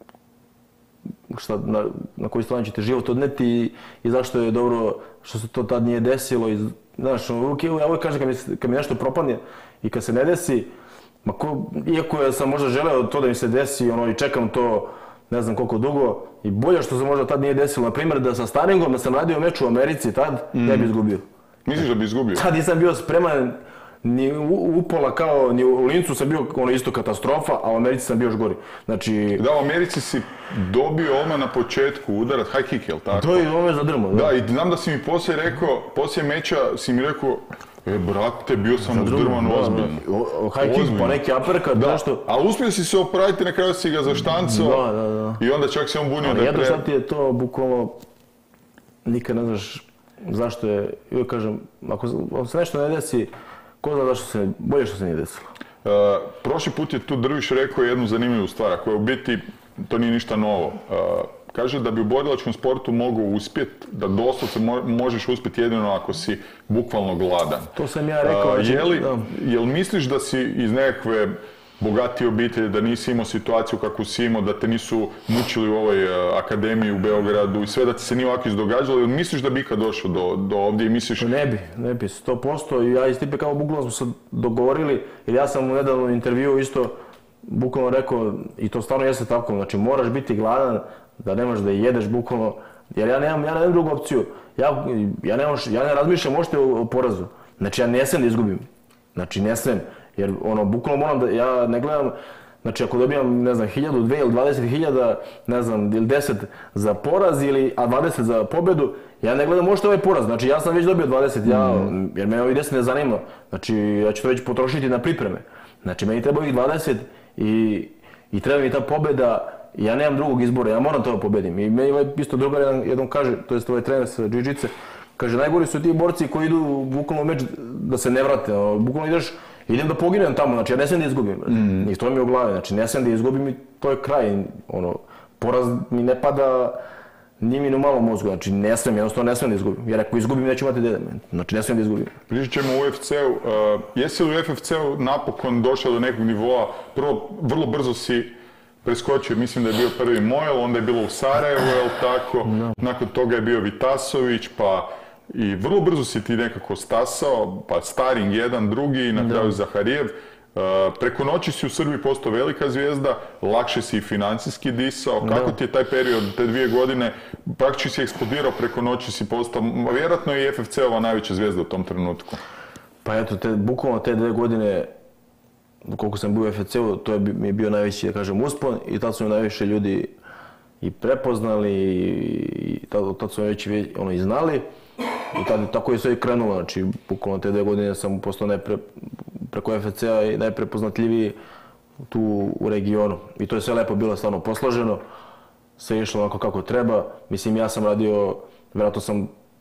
na koju stranu će te život odneti i zašto je dobro što se to tad nije desilo. Znaš, ja uvijek kažem kad mi nešto propadne i kad se ne desi, iako sam možda želeo to da mi se desi i čekam to ne znam koliko dugo i bolje što se možda tad nije desilo. Na primjer da sa Staringom, da sam radio meč u Americi tad, ne bi izgubio. Misliš da bi izgubio? Tad nisam bio spreman ni upola kao, ni u Lincu sam bio isto katastrofa, a u Americi sam bio još gori. Znači... Da, u Americi si dobio odmah na početku udarac, high kick, jel tako? To je ono za drmo. Da, i znam da si mi poslije rekao, poslije meča si mi rekao, brate, bio sam uzdrman ozbiljno. High kick, pa neki uppercut, nešto. Ali uspio si se opraviti, na kraju si ga zaštancao. I onda čak se on bunio da je jedno sad ti je to bukvalno, nikad ne znaš zašto je, uvijek kažem, ako se nešto ne desi, ko zna zašto se, bolje što se nije desilo. Prošli put je tu Drviš rekao jednu zanimljivu stvar, koja u biti, to nije ništa novo. Kaže da bi u borilačkom sportu mogao uspjeti, da doslovce možeš uspjeti jedino ako si bukvalno gladan. To sam ja rekao. Jel misliš da si iz nekakve bogatije obitelji, da nisi imao situaciju kakvu si imao, da te nisu mučili u ovoj akademiji u Beogradu i sve, da ti se nije ovako izdogađalo, ili misliš da bi ikad došao do ovdje i misliš... Ne bi, 100%. Ja i Stipe kao bukvalno smo se dogovorili, jer ja sam u nedavnom intervjuu isto bukvalno rekao, i to stvarno jeste tako, znači moraš biti gladan, da nemaš da jedeš bukvalno, jer ja nemam drugu opciju. Ja ne razmišljam uopšte o porazu. Znači ja ne smem da izgubim. Znači ne smem. Jer bukvalno moram da, ja ne gledam, znači ako dobijam, ne znam, 1000, 2 ili 20.000, ne znam, ili 10 za poraz, a 20 za pobedu, ja ne gledam uopšte ovaj poraz. Znači ja sam već dobio 20, jer me ovih 10 ne zanima. Znači ja ću to već potrošiti na pripreme. Znači meni treba ovih 20 i treba mi ta pobeda. Ja nemam drugog izbora, ja moram to pobedim. I meni isto drugar jednom kaže, to je ovaj trener sa džiu-džice, kaže najgori su ti borci koji idu bukvalno u meč da se ne vrate. Bukvalno idem da poginem tamo, znači ja ne smijem da izgubim. I to mi je u glavi, znači ne smijem da izgubim i to je kraj. Poraz mi ne pada ni mi u malom mozgu, znači ne smijem, jednostavno ne smijem da izgubim. Jer ako izgubim neću imati dede, znači ne smijem da izgubim. Pričat ćemo u UFC-u, jesi li u FFC-u napokon došao do nekog nivoa, prvo vrlo brzo si preskočio, mislim da je bio prvi Mojl, onda je bilo u Sarajevu, jel tako? Nakon toga je bio Vitasović, pa i vrlo brzo si ti nekako stasao, pa Staring jedan, drugi i na kraju Zaharijev. Preko noći si u Srbiji postao velika zvijezda, lakše si i financijski disao. Kako ti je taj period, te 2 godine, praktički si eksplodirao, preko noći si postao, vjerojatno i FFC-ova najveća zvijezda u tom trenutku. Pa eto, bukvalno te 2 godine, koliko sam bio u FFC-u, to mi je bio najveći, da kažem, uspon i tad su me najviše ljudi i prepoznali i tad su me već i znali. I tako je sve i krenulo, znači bukvalno te 2 godine sam postao preko FFC-a i najprepoznatljiviji tu u regionu. I to je sve lepo bilo stvarno posloženo, sve je išlo onako kako treba. Mislim, ja sam radio, vjerojatno sam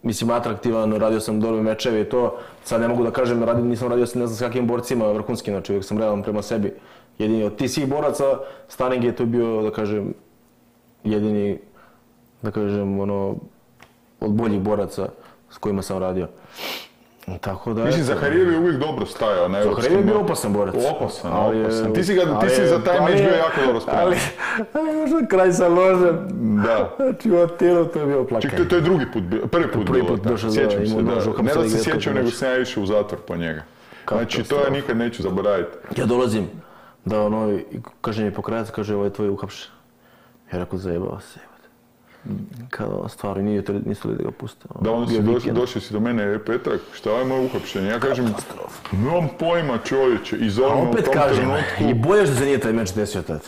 mislim, atraktivan, radio sam dobre mečeve i to. Sad ne mogu da kažem, nisam radio ne znam s kakvim borcima vrhunskim, znači uvijek sam realan prema sebi. Jedini od tih svih boraca, Stanning je to bio, da kažem, jedini, da kažem, od boljih boraca s kojima sam radio. Tako da... Mislim, Zaharijev je uvijek dobro stajao na evropskim... Zaharijev je bio opasan borac. Opasan. Ti si za taj meč bio jako dobro spreman. Ali možda kraj sa nožem. Da. Znači, u Atilu to je bio plakanje. Čekaj, to je drugi put bilo, prvi put bilo. Sjećam se, da. Ne da se sjećam, nego sam ja išao u zatvor po njega. Znači, to ja nikad neću zaboraviti. Ja dolazim da kaže mi pokrajac, kaže, ovo je tvoj uhapšen. Ja rekao, zajebao se. Kada stvari nisu li da ga puste. Da, onda si došao si do mene, Petra, šta je moj uhapšenje? Ja kažem, nemam pojma čovječe, i zovem u tom trenutku... A opet kažem, i boje što se nije taj meč desio tad.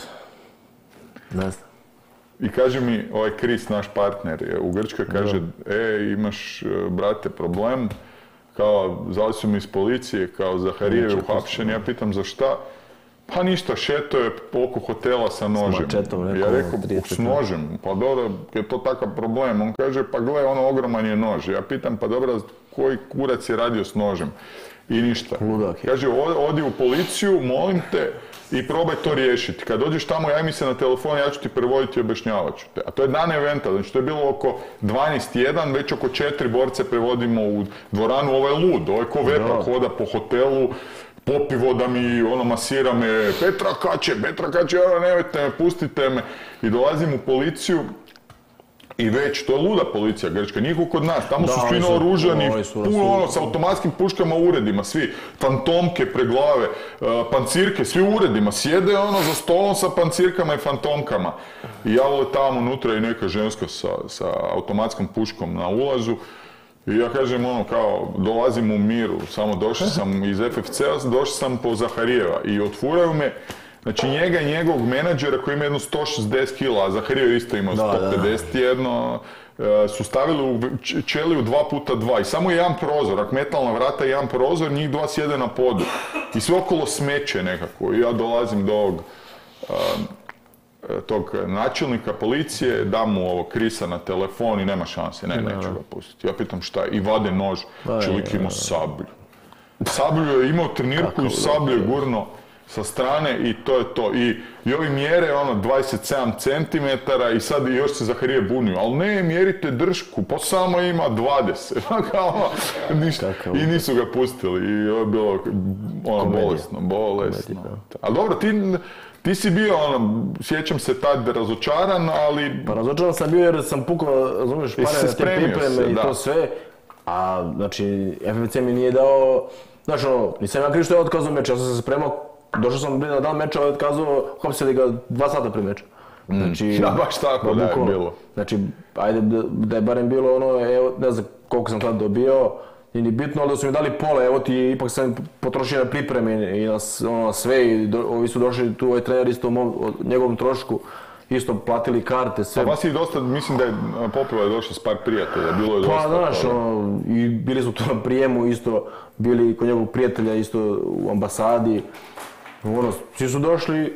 Ne znam. I kaže mi, ovaj Kris, naš partner u Grčkoj, kaže, imaš, brate, problem, kao, zvali su mi iz policije, kao Zaharijev je uhapšen, ja pitam za šta? Pa ništa, šeto je oko hotela sa nožem. Ja rekao, s nožem, pa dobro, je to takav problem. On kaže, pa gle, ogroman je nož. Ja pitam, pa dobro, koji kurac je radio s nožem? I ništa. Kaže, odi u policiju, molim te, i probaj to riješiti. Kad dođeš tamo, javi mi se na telefon, ja ću ti prevoditi i objašnjavat ću te. A to je dan eventa, znači to je bilo oko 12:01, već oko 4 borce prevodimo u dvoranu, ovo je lud, ovo je ko vepak, hoda po hotelu, popivo da mi masira me, Petra kače, nemojte me, pustite me. I dolazim u policiju i već, to je luda policija grčka, niko kod nas, tamo su svi naoružani, puno s automatskim puškama u uredima, svi, fantomke pre glave, pancirke, svi u uredima, sjede za stolom sa pancirkama i fantomkama. I ja tamo unutra i neka ženska sa automatskom puškom na ulazu. I ja kažem kao, dolazim u miru, samo došao sam iz FFC-a, došao sam po Zaharijeva i otfuraju me, znači njega i njegovog menadžera koji ima jedno 160 kila, a Zaharijev isto ima 151, su stavili u ćeliju 2x2 i samo je jedan prozor, metalna vrata i jedan prozor, njih dva sjede na podu i sve okolo smeće nekako i ja dolazim do ovog tog načelnika policije, dam mu Krisa na telefon i nema šanse, neću ga pustiti. Ja pitam šta je, i vade nož, čelik ima sablju. Sablju je imao trenirku i sablju je gurno sa strane i to je to. I ovi mjere 27 cm i sad još se Zaharijev bunio, ali ne, mjerite dršku, pa samo ima 20. I nisu ga pustili i ovo je bilo bolesno. Ali dobro, ti si bio, sjećam se tad razočaran, ali... Pa razočaran sam bio jer sam pukao, razumiješ, pare na te pripreme i to sve. A, znači, FFC mi nije dao... Znaš, nisam ja kriv što je otkazao meč, ja sam se spremao, došao sam na dan meča, ovaj otkazao, hopsili ga 2 sata prije meča. Znači... Da, baš tako da je bilo. Znači, ajde da je barem bilo evo, ne znam koliko sam tad dobio, nije ni bitno, ali da su mi dali pola, evo ti, ipak sam potrošio na pripreme i na sve, i ovi su došli tu, ovaj trener isto o njegovom trošku, isto platili karte, sve. A vas je dosta, mislim da je Popova je došao s par prijatelja, bilo je dosta. Pa znaš, i bili su tu na prijemu isto, bili kod njegovog prijatelja isto u ambasadi, svi su došli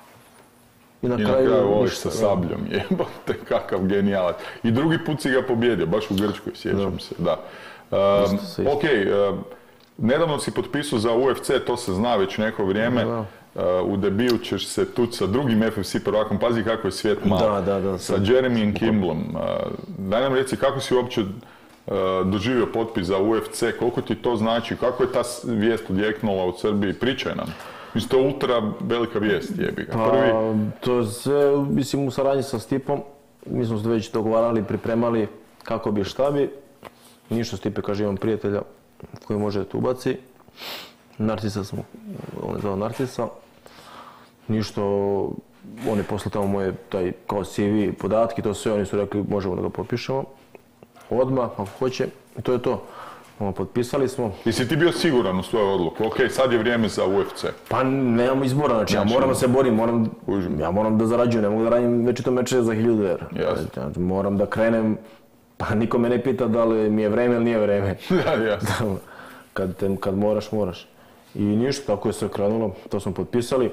i na kraju voliš sa sabljom, jebate, kakav genijalac. I drugi put si ga pobjedio, baš u Grčkoj, sjećam se, da. Okej, nedavno si potpisao za UFC, to se zna već neko vrijeme. U debiju ćeš se tući sa drugim FFC prvakom, pazi kako je svijet mal, sa Jeremyjem Kimblom. Daj nam reci kako si uopće doživio potpis za UFC, koliko ti to znači, kako je ta vijest odjeknula u Srbiji, pričaj nam. Mislim, to je ultra velika vijest, jebi ga. To je sve, mislim, u saradnji sa Stipom, mi smo se već dogovarali, pripremali kako bi, šta bi. Ništa, Stipe kaže, imam prijatelja koji može da te ubaci. Narcisa smo, on je zvao Narcisa. Ništa, on je poslao tamo moje taj kao CV, podatke, to sve, oni su rekli možemo da ga potpišemo. Odmah, ako hoće, i to je to. Potpisali smo. Jesi ti bio siguran u svoju odluku? Ok, sad je vrijeme za UFC. Pa nemamo izbora, znači ja moram da se borim, ja moram da zarađujem, ne mogu da radim večito meče za 1000 €. Znači, moram da krenem, pa niko me ne pita da li mi je vreme ili nije vreme. Jasno. Kad moraš, moraš. I ništa, tako je sve krenulo, to smo potpisali.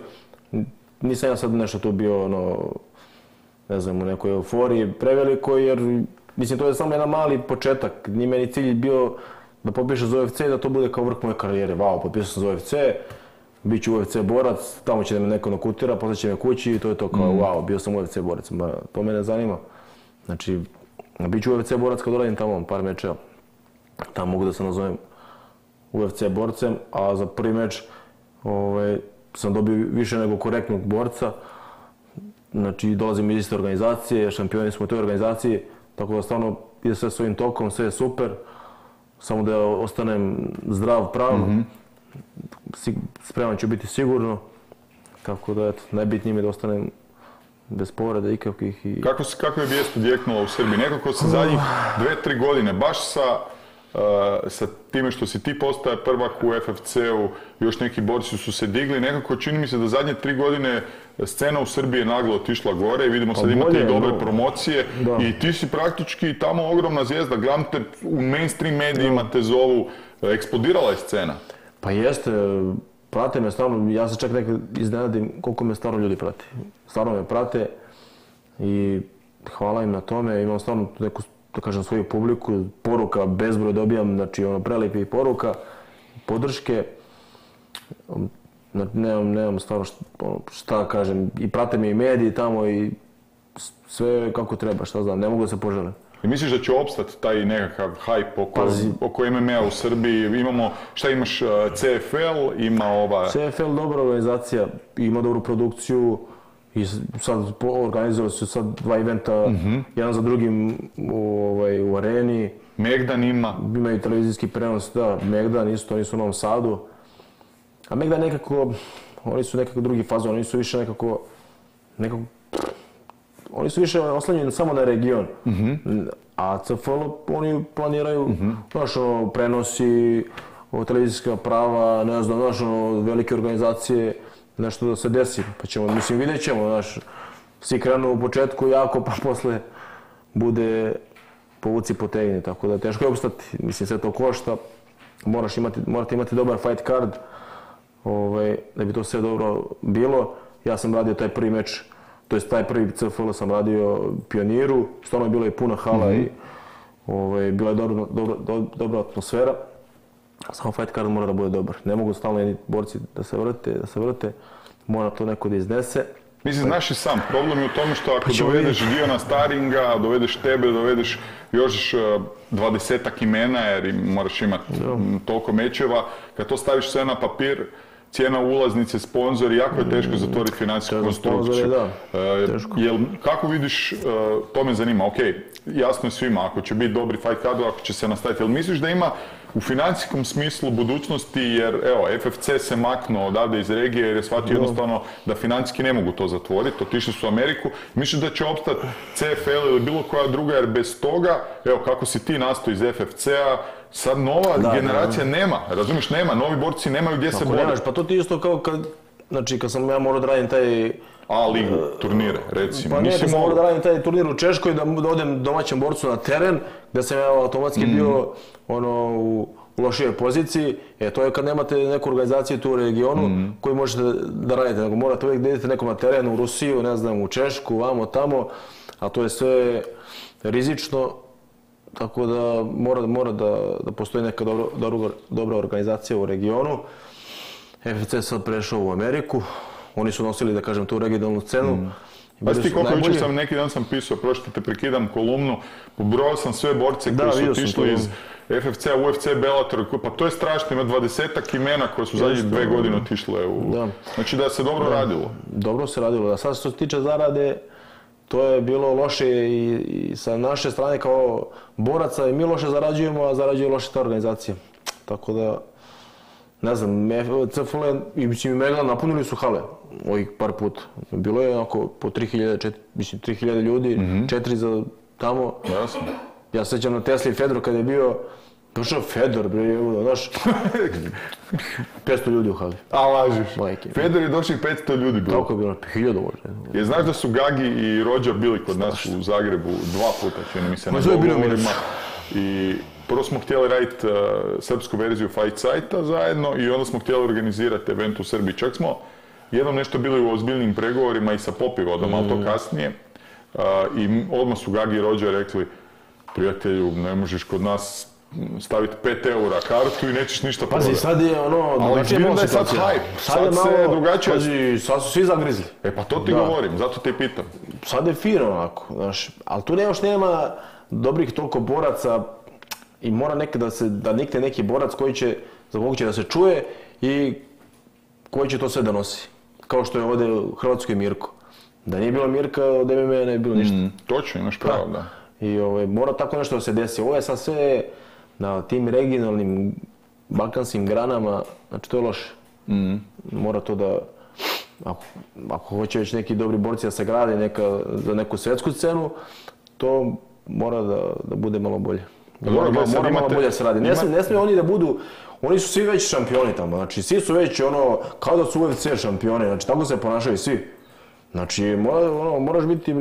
Nisam ja sad nešto tu bio, ne znam, u nekoj euforiji preveliko, jer mislim, to je samo jedan mali početak. Nije meni cilj bio da potpišem za UFC i da to bude kao vrh moje karijere. Wow, potpisao sam za UFC, bit ću UFC borac, tamo će da me neko nakutira, posle će me kući i to je to kao wow, bio sam UFC borac. To me ne zanima. Znači, bit ću UFC borac kad doradim tamo par mečeva. Tamo mogu da se nazovem UFC borcem, a za prvi meč sam dobio više nego korektnog borca. Znači, dolazim iz iste organizacije, šampioni smo u toj organizaciji, tako da stvarno ide sve svojim tokom, sve je super. Samo da ostanem zdrav, prav, spreman ću biti sigurno. Tako da, eto, najbitnije mi je da ostanem bez povreda ikakvih. Kako je vijest odjeknula u Srbiji? Nekako se zadnjih 2-3 godine, baš sa time što si ti postaje prvak u FFC-u, još neki borci su se digli, nekako čini mi se da zadnje 3 godine scena u Srbiji je naglo otišla gore i vidimo sad imate i dobre promocije i ti si praktički tamo ogromna zvijezda, gledam te u mainstream medijima te zovu, eksplodirala je scena. Pa jeste, prate me stvarno, ja se čak nekad iznenadim koliko me stvarno ljudi prati. Stvarno me prate i hvala im na tome, imam stvarno neku, da kažem, svoju publiku, poruka bezbroj dobijam, znači prelepih poruka, podrške. Nemam stvarno šta kažem, i prate me i mediji tamo i sve kako treba, šta znam, ne mogu da se poželim. I misliš da će opstati taj nekakav hype oko MMA u Srbiji? Imamo, šta imaš, CFL, ima ova... CFL dobra organizacija, ima dobru produkciju i sad organizovali su sad 2 eventa, jedan za drugim u areni. Megdan ima. Imaju televizijski prenos, da, Megdan isto, oni su u Novom Sadu. A Megdan nekako, oni su nekako drugi fazon, oni su više nekako oni su više oslanjeni samo na region. A CFL oni planiraju, znaš, prenosi, televizijska prava, ne znam, znaš, velike organizacije, nešto da se desi. Pa ćemo, mislim, vidjet ćemo, znaš, svi krenu u početku jako, pa posle bude povuci potegni, tako da teško je opstati. Mislim, sve to košta, morate imati dobar fight card, da bi to sve dobro bilo. Ja sam radio taj prvi meč, to jest taj prvi CFL sam radio Pioniru, stvarno je bilo i puna hala i bila je dobra atmosfera. Samo fight card mora da bude dobar. Ne mogu stalno jedni borci da se vrte, mora to neko da iznese. Mislim, znaš i sam, problem je u tome što ako dovedeš Diona Staringa, dovedeš tebe, dovedeš još 20-ak imena jer moraš imati toliko mečeva, kad to staviš sve na papir, cijena ulaznice, sponzori, jako je teško zatvoriti financijsku konstrukciju. Kako vidiš, to me zanima, ok, jasno je svima, ako će biti dobri fight card, ako će se nastaviti, ali misliš da ima u financijskom smislu budućnosti, jer evo, FFC se maknuo odavde iz regije jer je shvatio jednostavno da financijski ne mogu to zatvoriti, otišli su u Ameriku, misliš da će opstati CFL ili bilo koja druga, jer bez toga, evo kako si ti nastao iz FFC-a, sad nova generacija nema, razumiješ, nema, novi borci nemaju gdje se boriti. Pa to ti isto kao kad sam ja morao da radim taj... A-ligu, turnire, recimo. Pa ne, kad sam morao da radim taj turnir u Češkoj, da odem domaćem borcu na teren, gde sam ja automatski bio u lošijoj poziciji. To je kad nemate neku organizaciju tu u regionu koju možete da radite, nego morate uvijek da idete nekom na teren, u Rusiju, ne znam, u Češku, vamo, tamo, a to je sve rizično. Tako da mora da postoji neka dobra organizacija u regionu. FFC je sad prešao u Ameriku. Oni su nosili, da kažem, tu regionalnu scenu. Pa ti koliko jučer sam, neki dan sam pisao, prošli te prekidam kolumnu, pobrojao sam sve borce koji su otišli iz FFC-a, UFC, Bellator, pa to je strašno, ima 20-ak imena koje su zadnjih 2 godine otišle u... Znači da se dobro radilo. Dobro se radilo, da sad što se tiče zarade, to je bilo loše i sa naše strane kao boraca i mi loše zarađujemo, a zarađuje loše ta organizacija. Tako da, ne znam, CFL i Megdan napunili su hale ovih par puta. Bilo je onako po 3000 ljudi, 4 za tamo. Jasno. Ja se sjećam na Tesli Fedor kad je bio, došao Fedor, znaš, 500 ljudi u hali. A lažiš, Fedor je došao i 500 ljudi bilo. Tako je bilo, 1000 možda. Jer znaš da su Gagi i Rođa bili kod nas u Zagrebu 2 puta, čini mi se, na dogovorima. I prvo smo htjeli raditi srpsku verziju Fight Site-a zajedno i onda smo htjeli organizirati event u Srbiji. Čak smo jednom nešto bili u ozbiljnim pregovorima i sa Popivodom, ali to kasnije. I odmah su Gagi i Rođa rekli, prijatelju, ne možeš kod nas staviti 5 eura kartu i nećeš ništa prodati. Pazi, sad je ono, ali vidim da je sad hype, sad se drugačije. Pazi, sad su svi zagrizli. E pa to ti govorim, zato te pitam. Sad je fino onako, znaš, ali tu još nema dobrih toliko boraca i mora da nikne neki borac za kog će da se čuje i koji će to sve da nosi. Kao što je ovdje u Hrvatskoj Mirko. Da nije bilo Mirka, od MMA ne bi bilo ništa. Točno, imaš pravo, da. I mora tako nešto da se desi. Ovo je sad sve na tim regionalnim balkanskim granama, znači to je loše. Mora to da, ako hoće već neki dobri borci da se grade za neku svjetsku scenu, to mora da bude malo bolje. Mora malo bolje da se radi. Ne smije oni da budu, oni su svi već šampioni tamo, znači svi su već kao da su UFC šampioni, znači tako se ponašaju svi. Znači, moraš biti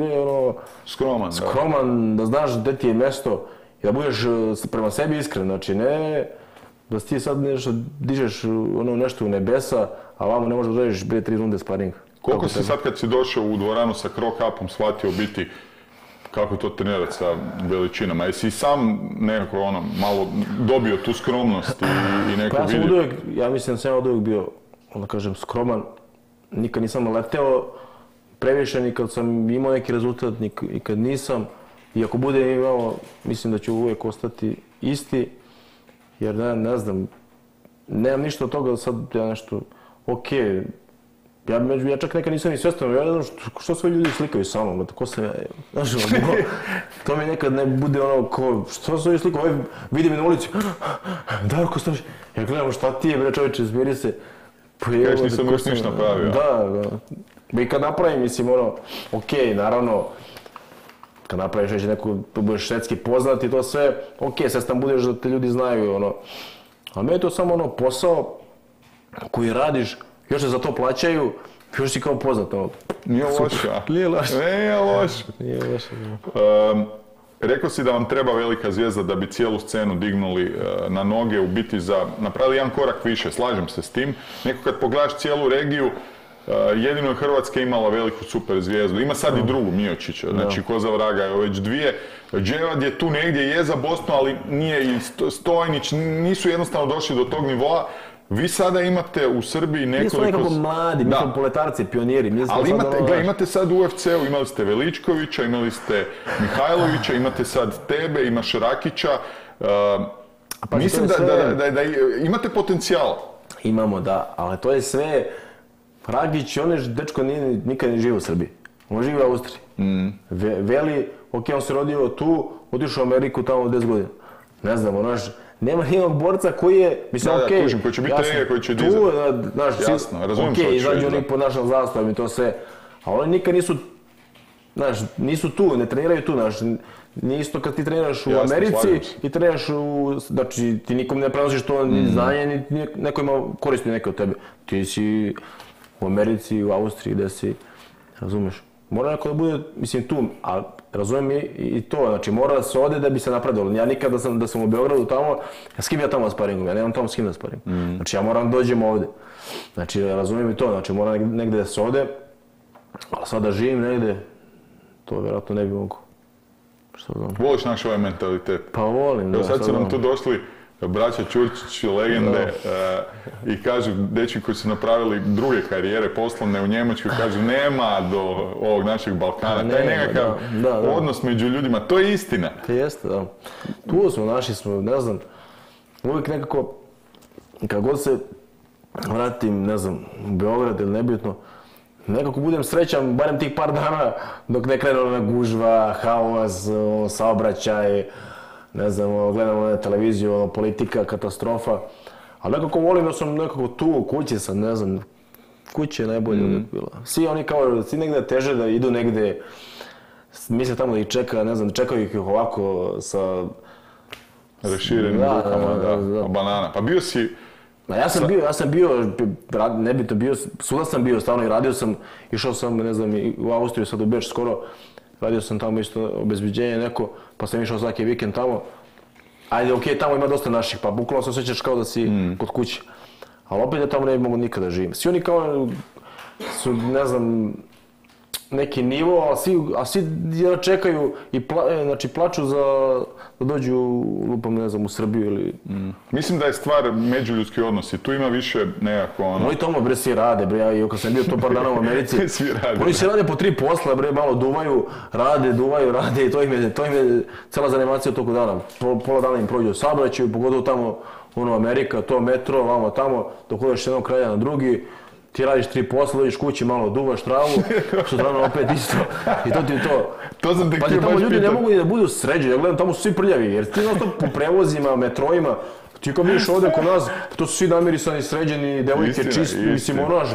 skroman, da znaš gdje ti je mjesto i da budeš prema sebi iskren. Znači, ne da ti sad nešto dižeš nešto u nebesa, a vamo ne možeš da dođeš prije 3 runde sparinga. Koliko si sad kad si došao u dvoranu sa Krokapom shvatio biti kako to trenirati sa veličinama? Jesi i sam nekako malo dobio tu skromnost i neko vidio? Ja mislim da sam od uvijek bio, da kažem, skroman. Nikad nisam leteo previše, ni kad sam imao neki rezultat, ni kad nisam. I ako budem imao, mislim da ću uvijek ostati isti, jer ne znam, nemam ništa od toga da sad ja nešto, okej, ja čak nekad nisam ni svjestan, ja ne znam što sve ljudi slikaju sa mnom, ko sam ja, znaš, to mi nekad ne bude što sve ljudi slikaju, vidi me na ulici, Darko, staviš, ja gledam šta ti je, bre čovječe, zbiri se. Kažeš nisam još ništa napravio. Da. I kad napravim, mislim, okej, naravno, kad napraviš već neku, budeš švedski poznat i to sve, okej, sad tam budeš da te ljudi znaju, A meni je to samo posao koji radiš, još se za to plaćaju, još si kao poznat, Nije loše, a? Nije loše. Nije loše. Nije loše, Rekao si da vam treba velika zvijezda da bi cijelu scenu dignuli na noge, u biti napravili jedan korak više, slažem se s tim. Neko kad pogledaš cijelu regiju, jedino je Hrvatska imala veliku super zvijezdu. Ima sad i drugu, Miočića, znači ko za vraga je već dvije. Dževad je tu negdje, je za Bosnu, ali nije i Stojnić, nisu jednostavno došli do tog nivoa. Vi sada imate u Srbiji nekoliko... Mi smo nekako mladi, mi smo poletarci, pioniri. Ali imate sad u UFC-u, imali ste Veličkovića, imali ste Mihajlovića, imate sad tebe, imaš Rakića. Mislim da imate potencijala. Imamo, da, ali to je sve... Rakić, on je dečko nikad ne živi u Srbiji. On živi u Austriji. Veli, on se rodio tu, otišao u Ameriku tamo 10 godina. Ne znam, nema nijednog borca koji je, mislim, okej, koji će biti trener, koji će dizati. Jasno, razumijem što ću reći. Izađu oni pod našom zastavom i to sve. A oni nikad nisu tu, ne treniraju tu, nije isto kad ti treniraš u Americi i treniraš znači ti nikom ne prenosiš to ni znanje, ni neko ima koristi neke od tebe. Ti si u Americi, u Austriji, gdje si, razumeš. Mora neko da bude, mislim, tu, a razumijem i to, znači mora da se ode da bi se napredovalo. Ja nikad da sam u Beogradu tamo, s kim ja tamo sparingom, ja nemam tamo s kim da sparingom. Znači ja moram da dođem ovdje. Znači razumijem i to, znači mora negdje da se ode, ali sad da živim negdje, to vjerojatno ne bi mogu. Što znam. Voliš naš ovaj mentalitet? Pa volim, da. Sad su nam tu došli braća Ćurčić, legende, i kažu, dečki koji su napravili druge karijere poslovne u Njemačkoj, kažu nema do ovog našeg Balkana, taj nekakav odnos među ljudima, to je istina. To jeste, da. Tu smo, naši smo, ne znam, uvijek nekako, kad god se vratim, ne znam, u Beograd ili nebitno, nekako budem srećan, barem tih par dana, dok ne krene ona gužva, haos, saobraćaj, ne znam, gledamo na televiziju, politika, katastrofa. Ali nekako volim da sam nekako tu, u kući sam, ne znam, kuće je najbolje uvijek bilo. Svi oni kao, svi negdje teže da idu negdje, misle tamo da ih čeka, ne znam, čekaju ih ovako sa... Raširenim rukama, da, banana. Pa bio si... Ja sam bio, nebitno bio, svuda sam bio, stvarno i radio sam, išao sam, ne znam, u Austriju, sad u Beč skoro, radio sam tamo isto obezbeđenje neko, pa sam išao svaki vikend tamo. Ajde, okej, tamo ima dosta naših, pa bukvalno se osjećaš kao da si kod kuće. Ali opet ja tamo ne bi mogu nikada živim. Svi oni kao su, ne znam, neki nivo, a svi čekaju i plaču da dođu, lupam, ne znam, u Srbiju ili... Mislim da je stvar međuljudski odnosi, tu ima više nekako ono... Moji tomo, bre, svi rade, bre, ja kad sam bio to par dana u Americi, svi rade. Oni se rade po 3 posla, bre, malo duvaju, rade i to im je cela zanimacija toko dana. Pola dana im prođe u saobraćaju, pogotovo tamo, Amerika, to metro, vamo tamo, dok odeš s jednog kraja na drugi, ti radiš 3 posla, dođeš kući, malo duvaš travu, sutrano opet isto. I to ti je to. To sam te htio baš pitati. Tamo ljudi ne mogu ni da budu sređeni, ja gledam, tamo su svi prljavi, jer ti non-stop po prevozima, metrojima, ti kad vidiš ovdje kod nas, to su svi namirisani, sređeni, devojke čisti, mislim,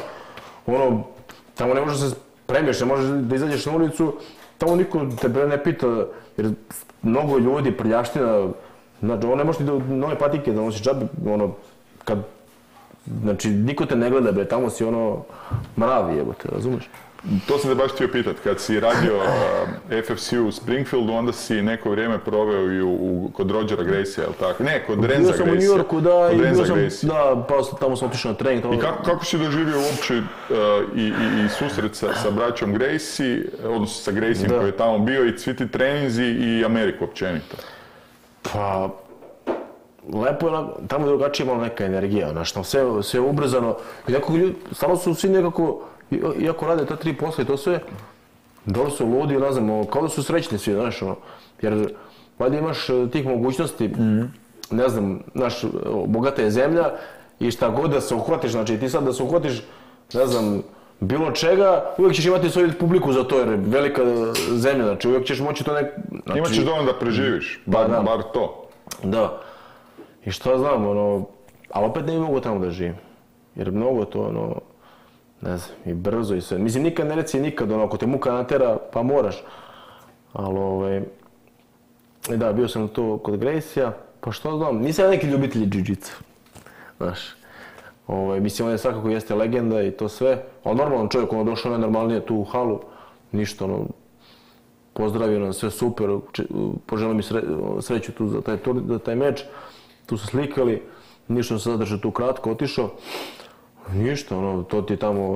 tamo ne možeš da se premiješ, ne možeš da izađeš na ulicu, tamo niko te ne pita, jer mnogo ljudi, prljaština, znači, ne možeš ni do nove patike da nosiš džabe, kad, znači, niko te ne gleda, bre, tamo si mravi, jebote, razumiješ? To sam te baš htio pitat, kad si radio FFC u Springfieldu, onda si neko vrijeme proveo i kod Rodgera Gracie, jel tako? Ne, kod Renza Gracie. Bio sam u New Yorku, da, i bio sam, pa tamo sam otišao na trening. I kako si doživio uopće i susret sa braćom Gracie, odnosno sa Graciem koji je tamo bio, i svi ti treninzi i Ameriku općenito? Pa, lepo je, tamo je drugačije malo neka energija, znaš, tam sve ubrzano, i nekako ljudi, stvarno su svi nekako, iako rade ta 3 posla i to sve, dobro su ludi, ne znam, kao da su srećni svi, znaš, jer valjda imaš tih mogućnosti, ne znam, znaš, bogata je zemlja i šta god da se uhvatiš, znači ti sad da se uhvatiš, ne znam, bilo čega, uvijek ćeš imati svoju publiku za to, jer je velika zemlja, znači uvijek ćeš moći to znači... Imaćeš dovoljno da preživiš, bar to. Da. I šta znam, ali opet ne bi mogo tamo da živim. Jer mnogo to, ne znam, i brzo i sve. Mislim, nikad ne reci nikad, ako te muka natera, pa moraš. Ali, da, bio sam to kod Gracie-a, pa što znam, nisam ja neki ljubitelj jiu-jitsu, znaš. Mislim, on je svakako jeste legenda i to sve, ali normalan čovjek, došao najnormalnije tu u halu, ništa, pozdravio nam, sve super, poželio mi sreću tu za taj meč. Tu su slikali, ništa se zadržao tu kratko, otišao. Ništa, to ti je tamo,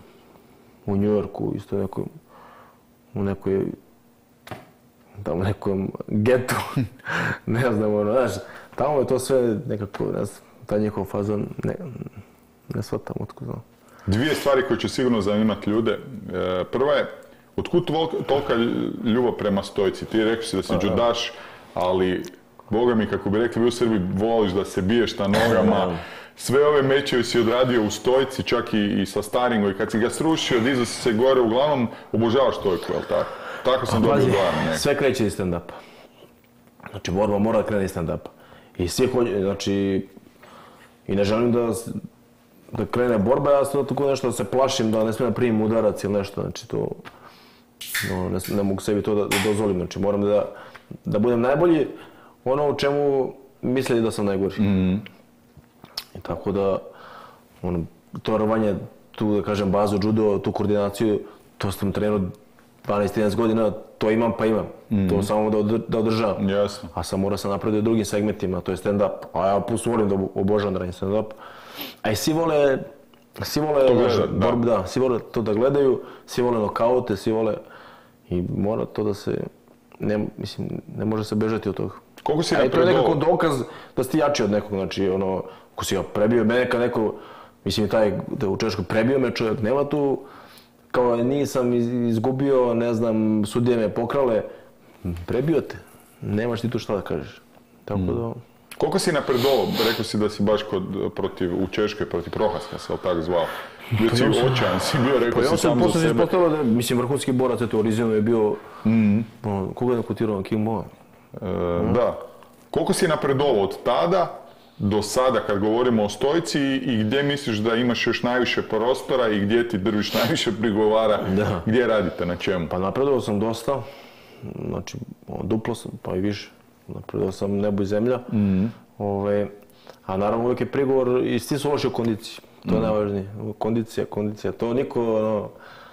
u New Yorku, isto u nekom getu, ne znam, znaš, tamo je to sve nekako, ne znam, taj njihov fazon, ne shvatam, otko znam. 2 stvari koje će sigurno zanimati ljude. Prva je, otkud tolika ljubav prema stojci? Ti rekao si da si judaš, ali Boga mi, kako bi rekli, vi u Srbiji voliš da se biješ na nogama. Sve ove mečeve si odradio u stojci, čak i sa staringom, i kad si ga srušio, dizao si se gore, uglavnom obožavaš stojku, jel tako? Tako sam dobio dojam. Sve kreće iz stand-upa. Znači, borba mora da krene iz stand-upa. I svi hoće, znači, i ne želim da krene borba, ja sam tako nešto da se plašim, da ne smijem da primim udarac ili nešto, znači to, ne mogu sebi to da dozvolim, znači moram da budem najbolji, ono u čemu misli da sam najgori. I tako da, to rovanje, tu da kažem bazu, judo, tu koordinaciju, to sam trenirao 12-13 godina, to imam pa imam. To samo da održavam. Jasno. A sam morao sam napraviti u drugim segmentima, to je stand-up. A ja plus volim da obožavam da radim stand-up. A i svi vole borbe, da, svi vole to da gledaju, svi vole nokaute, svi vole i mora to da se, mislim, ne može se bežati od toga. Koliko si napredovao? A i to je nekako dokaz da si ti jači od nekog, znači ako si ga prebio, mene kad neko, mislim taj u Češkoj prebio me čovjek, nema tu, kao nisam izgubio, ne znam, sudije me pokrale, prebio te, nemaš ti tu šta da kažeš. Tako da... Koliko si napredovao? Rekao si da si baš u Češkoj protiv Prohaska se tako zvao. Bio si očajan, si bio, rekao si sam za sebe. Da, mislim, vrhunski borac, eto, u Rizinu je bio, koga je nakotirao, King Boa? Da. Koliko si napredovao od tada do sada kad govorimo o stojci i gdje misliš da imaš još najviše prostora i gdje ti drviš najviše prigovara, gdje radite, na čemu? Pa napredovao sam dosta, znači duplo sam, pa i više. Napredovao sam nebo i zemlja, a naravno uvijek je prigovor i svi su loši u kondiciji, to je najvažnije. Kondicija, to niko,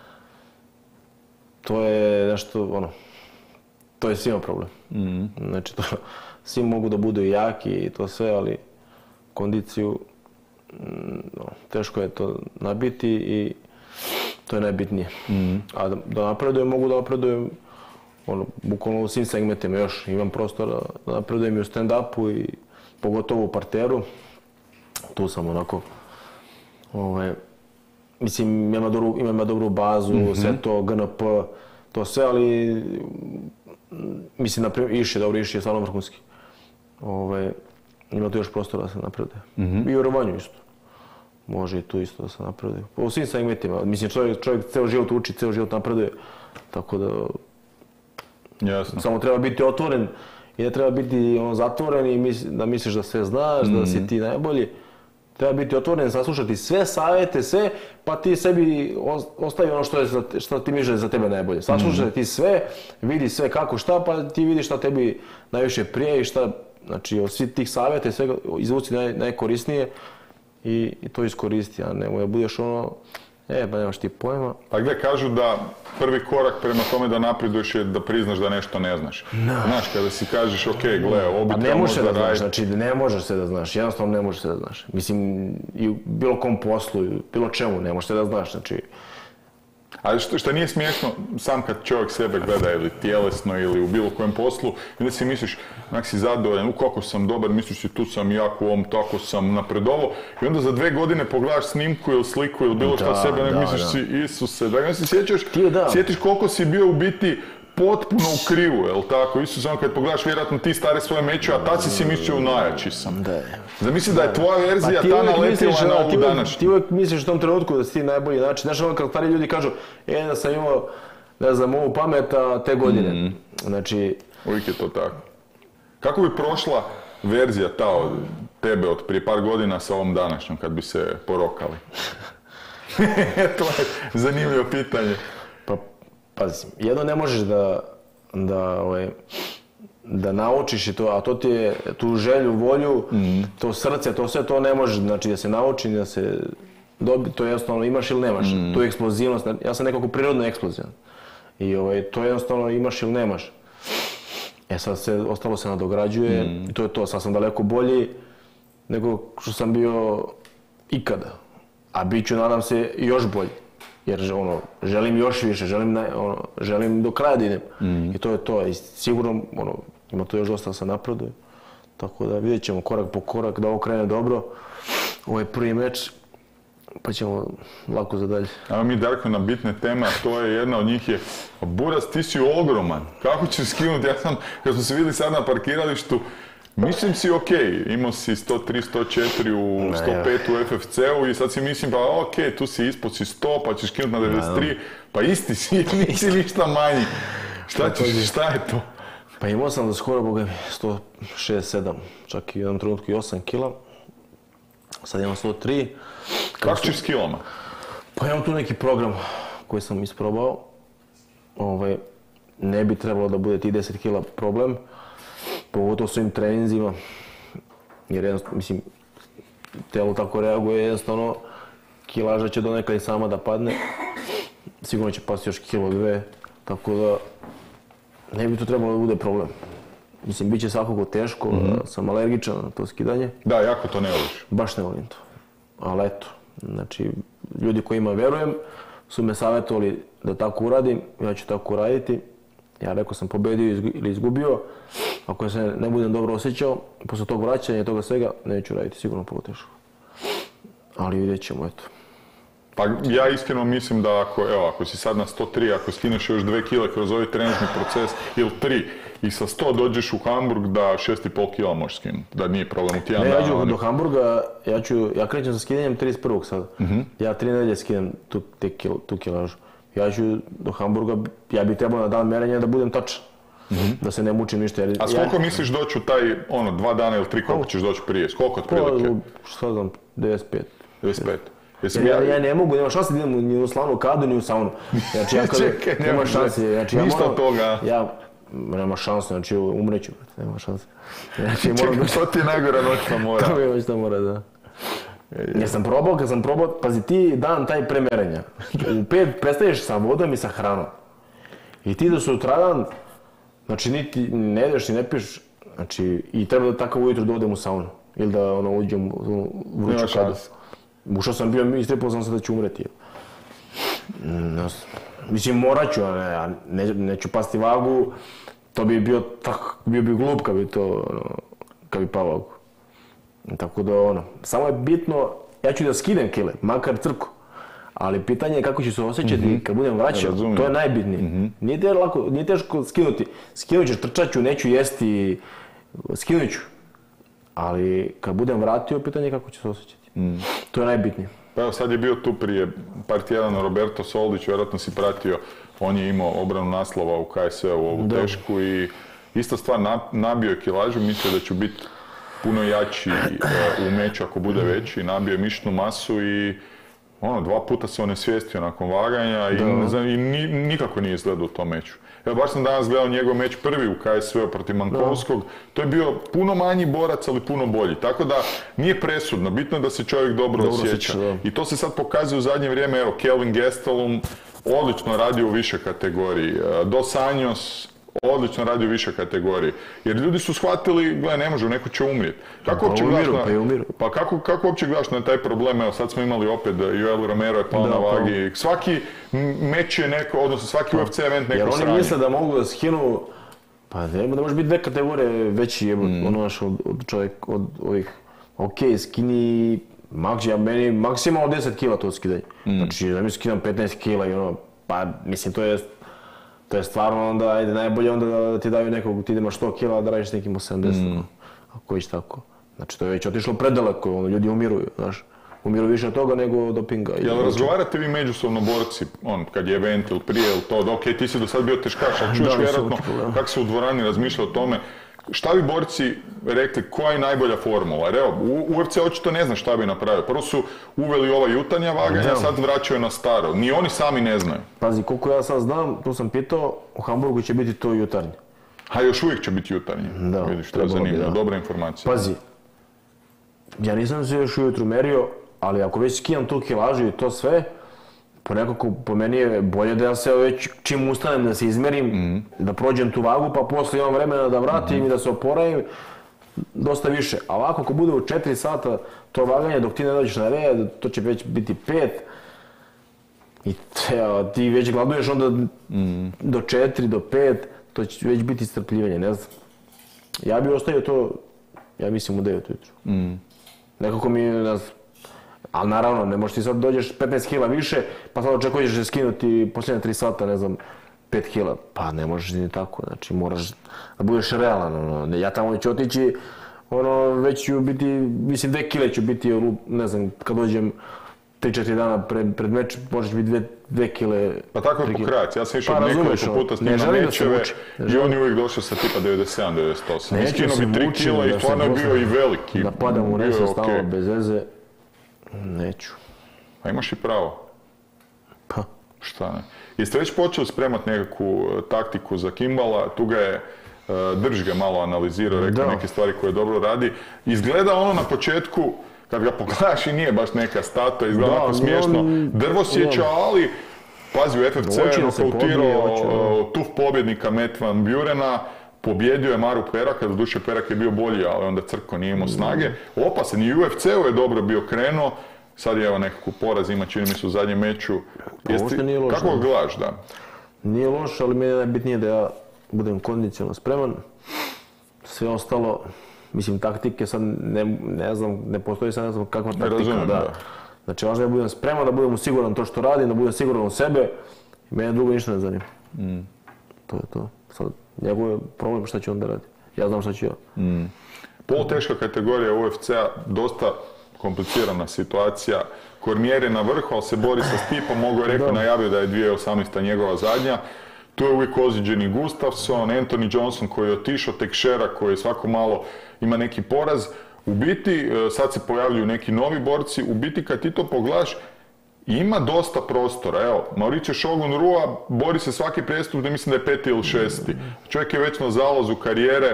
to je nešto, to je svima problem. Znači, svi mogu da budu jaki i to sve, ali kondiciju, teško je to nabiti i To je najbitnije. A da napredujem, mogu da napredujem bukvalno u svim segmentima još. Imam prostora da napredujem i u stand-upu i pogotovo u parteru. Tu sam onako, mislim, imam dobru bazu, sve to, GNP, to sve, ali mislim, Iši je stvarno vrhunski. Ima tu još prostora da se napreduje. I u rvanju isto. Može i tu isto da se napreduje. U svim segmentima. Mislim, čovjek ceo život uči, ceo život napreduje. Tako da... Jasno. Samo treba biti otvoren i ne treba biti zatvoren i da misliš da sve znaš, da si ti najbolji. Treba biti otvoren, saslušati sve savjete, sve, pa ti sebi ostavi ono što ti misliš da je za tebe najbolje. Saslušaj ti sve, vidi sve kako šta, pa ti vidiš šta tebi najviše prije i šta, znači od svih tih savjeta i svega izvuci najkorisnije i to iskoristi, a nemoj da budeš pa nemaš ti pojma. Pa gdje kažu da prvi korak prema tome da napreduješ je da priznaš da nešto ne znaš. Znaš, kada si kažeš, ok, gle, ovo bi trebalo možda raditi. Znači, ne možeš se da znaš, jednostavno ne možeš se da znaš. Mislim, i u bilo kom poslu, bilo čemu, ne možeš se da znaš, znači... Ali što nije smiješno, sam kad čovjek sebe gleda ili tjelesno ili u bilo kojem poslu, i onda si misliš, onak si zadovoljan, kako sam dobar, misliš si tu sam jak u ovom, tako sam napredovao, i onda za 2 godine pogledaš snimku ili sliku ili bilo što sebe, ne misliš si, Isuse, da se sjetiš koliko si bio u biti potpuno u krivu, jel tako? Isto samo kad pogledaš vjerojatno ti stare svoje meče, a tad si mislio najjači sam. Zamisli da je tvoja verzija ta naletila na ovu današnju. Ti uvijek misliš u tom trenutku da si ti najbolji, znači, znaš ono kad stari ljudi kažu, da sam imao, ne znam, ovu pamet, a te godine. Znači... Uvijek je to tako. Kako bi prošla verzija ta od tebe od prije par godina sa ovom današnjom, kad bi se porokali? To je zanimljivo pitanje. Pazi, jedno ne možeš da naučiš i to, a to ti je tu želju, volju, to srce, to sve to ne možeš, znači da se nauči, da se dobi, to jednostavno imaš ili nemaš. Tu je eksplozivnost, ja sam nekako prirodno eksplozivan. I to jednostavno imaš ili nemaš. Sad ostalo se nadograđuje i to je to, sad sam daleko bolji nego što sam bio ikada. A bit ću, nadam se, još bolji. Jer želim još više, želim do kraja da idem. I to je to. I sigurno ima tu još dosta da se napreduje. Tako da vidjet ćemo korak po korak da ovo krene dobro. Ovo je prvi meč, pa ćemo lako za dalje. Evo mi, Darko, na bitne teme, a to je jedna od njih je Buras, ti si ogroman. Kako ćeš skinuti? Ja sam, kad smo se vidjeli sad na parkiralištu, mislim si okej, imao si 103, 104 u 105 u FFC-u i sad si mislim pa okej, tu si ispod si 100 pa ćeš skinuti na 93, pa isti si, nisi ništa manji. Šta je to? Pa imao sam da skoro, boga mi, 106-7, čak i u jednom trenutku i 8 kila. Sad imam 103. Kako ćeš s kilama? Pa imam tu neki program koji sam isprobao. Ne bi trebalo da bude ti 10 kila problem. Pogotovo s ovim treninzima, jer jednostavno, mislim, telo tako reaguje, jednostavno, kilaža će donekad i sama da padne, sigurno će pasti još kilo, 2, tako da ne bi to trebalo da bude problem. Mislim, bit će svakako teško, sam alergičan na to skidanje. Da, jako to ne voliš. Baš ne volim to, ali eto, znači, ljudi kojima verujem su me savjetovali da tako uradim, ja ću tako uraditi. Ja rekao sam pobedio ili izgubio, ako se ne budem dobro osjećao, posle tog vraćanja i toga svega, neću raditi, sigurno teško. Ali vidjet ćemo, eto. Pa ja iskreno mislim da ako si sad na 103, ako skineš još 2 kile kroz ovaj treninžni proces, ili 3, i sa 100 dođeš u Hamburg da 6,5 kila možeš skinuti, da nije problem u tijedan dana. Ne, ja ću do Hamburga, ja krećem sa skidanjem 31. sada. Ja 3 nedelje skidam tu kilažu. Ja ću do Hamburga, ja bih trebao na dan merenja da budem tačan. Da se ne mučim ništa. A s koliko misliš doći u taj, 2 dana ili 3, koliko ćeš doći prije? S koliko otprilike? Šta znam, 95. 95. Ja ne mogu, nema šanse da idem ni u slavnu kadu, ni u saunu. Znači ja kada nema šanse. Ništa od toga. Nema šanse, znači umreću, nema šanse. Čekaj, što ti je najgora noćna mora? To mi je noćna mora, da. Kad sam probao, pazi ti dan taj premerenja. U 5 prestaješ sa vodom i sa hranom. I ti do sutradan, znači niti ne jedeš ni ne piješ, znači i treba da takav ujutro da odem u saunu. Ili da uđem u vruću kadu. Ušao sam bio, istrepao sam se da ću umreti. Mislim, morat ću, neću pasti vagu, to bi bio glup kad bi pao vagu. Tako da, samo je bitno, ja ću da skinem kile, makar crku. Ali pitanje je kako ću se osjećati kad budem vraćao, to je najbitnije. Nije teško skinuti. Skinut ću, trčat ću, neću jesti, skinut ću. Ali kad budem vratio, pitanje je kako ću se osjećati. To je najbitnije. Pa evo, sad je bio tu prije par tjedana Roberto Soldić, vjerojatno si pratio, on je imao obranu naslova u KSV-u ovu tešku i ista stvar, nabio je kilažu, mislio da ću biti puno jači u meču ako bude veći, nabio je mišićnu masu i 2 puta se onesvijestio nakon vaganja i nikako nije izgledao u tom meču. Evo, baš sam danas gledao njegov meč prvi u KSV-u protiv Mankovskog, to je bio puno manji borac, ali puno bolji. Tako da nije presudno, bitno je da se čovjek dobro osjeća. I to se sad pokazuje u zadnje vrijeme, evo, Kelvin Gastelum odlično radi u više kategoriji, Dos Anjos odlično radi u više kategoriji. Jer ljudi su shvatili, gledaj, ne može, neko će umrijeti. Kako uopće gledaš na taj problem? Evo, sad smo imali opet, Joel Romero je pao na vagi. Svaki meč je neko, odnosno svaki UFC event neko sranje. Jer oni misle da mogu da skinu, pa da može biti 2 kategorije veći, od ovih, skini, meni maksimalno 10 kila to skidanje. Znači, da mi skidam 15 kila i pa mislim, to je stvarno onda, ajde, najbolje onda da ti daju nekog, ti imaš 100 kila, da radiš s nekim 80, ako već tako. Znači, to je već otišlo predaleko, ljudi umiruju, znaš. Umiru više od toga nego od dopinga. Jel razgovarate vi međusobno borci, kad je event ili prije ili to, da okej, ti si do sad bio teškaš, ali čuješ vjerojatno kako se u dvorani razmišlja o tome. Šta bi borci rekli, koja je najbolja formula? Jer evo, UFC očito ne zna šta bi napravio. Prvo su uveli ova jutarnja vaganja, sad vraćaju na staro. Ni oni sami ne znaju. Pazi, koliko ja sad znam, tu sam pitao, u Hamburgu će biti to jutarnje. A još uvijek će biti jutarnje. Da, vidiš, to je zanimljivo, dobra informacija. Pazi, ja nisam se još ujutru merio, ali ako već skijam tu kilažu i to sve, po meni je bolje da ja se već čim ustanem da se izmerim, da prođem tu vagu, pa posle imam vremena da vratim i da se oporavim dosta više. A ovako, ako bude u 4 sata to vaganje, dok ti ne dođeš na red, to će već biti 5. I ti već gladuješ onda do 4, do 5, to će već biti strpljivanje, ne znam. Ja bih ostavio to, ja mislim, u 9 ujutru. Nekako mi, ne znam. Ali naravno, ne možeš ti sad dođeš 15 kila više, pa sad očekuješ da će skinuti posljednje 3 sata, ne znam, 5 kila. Pa ne možeš ni tako, znači moraš da budeš realan. Ja tamo ću otići, već ću biti, mislim 2 kile ću biti, ne znam, kad dođem 3-4 dana pred meč, možeš biti 2 kile. Pa tako je pokrajac, ja sam išao nekoliko puta s njim na mečeve i on je uvijek došao sa tipa 97-98. Skinuo bi 3 kila i stvarno je bio i veliki. Da padam u nesvijest stalno bez veze. Neću. A imaš i pravo. Pa. Šta ne? Jeste već počeli spremati nekakvu taktiku za Kimbala, tu ga je Drž ga malo analizirao, rekao neke stvari koje dobro radi. Izgleda na početku, kad ga pogledaš i nije baš neka statua, izgleda onako smiješno, drvo sjeća, ali pazi, u FFC je nokautirao tuf pobjednika Matt Van Burena, pobjedio je Maru Peraka, doduše Perak je bio bolji, ali onda Crko nije imao snage. Opasan i UFC-u je dobro bio krenuo, sad je evo nekako poraz ima, čini mi se u zadnjem meču. Kako ga gledaš, da? Nije loš, ali meni je najbitnije da ja budem kondicionalno spreman. Sve ostalo, mislim, taktike sad ne znam, ne postoji sad ne znam kakva taktika. Znači, važno je da budem spreman, da budem siguran to što radim, da budem siguran u sebe i mene drugo ništa ne zanima. To je to. Sad, njegov je problem šta će on da radi. Ja znam šta ću ja. Poluteška kategorija UFC-a, dosta komplicirana situacija. Kormijer je na vrhu, ali se bori sa Stipom, mogo je rekao, najavio da je 2018. njegova zadnja. Tu je uvijek ozlijeđeni Gustafsson, Anthony Johnson koji je otišao, Teixeira koji svako malo ima neki poraz. U biti, sad se pojavljuju neki novi borci, u biti kad ti to pogledaš, ima dosta prostora. Evo, Mauricio Shogun Rua bori se svaki prestup da mislim da je 5. ili 6. Čovjek je već na zalazu karijere.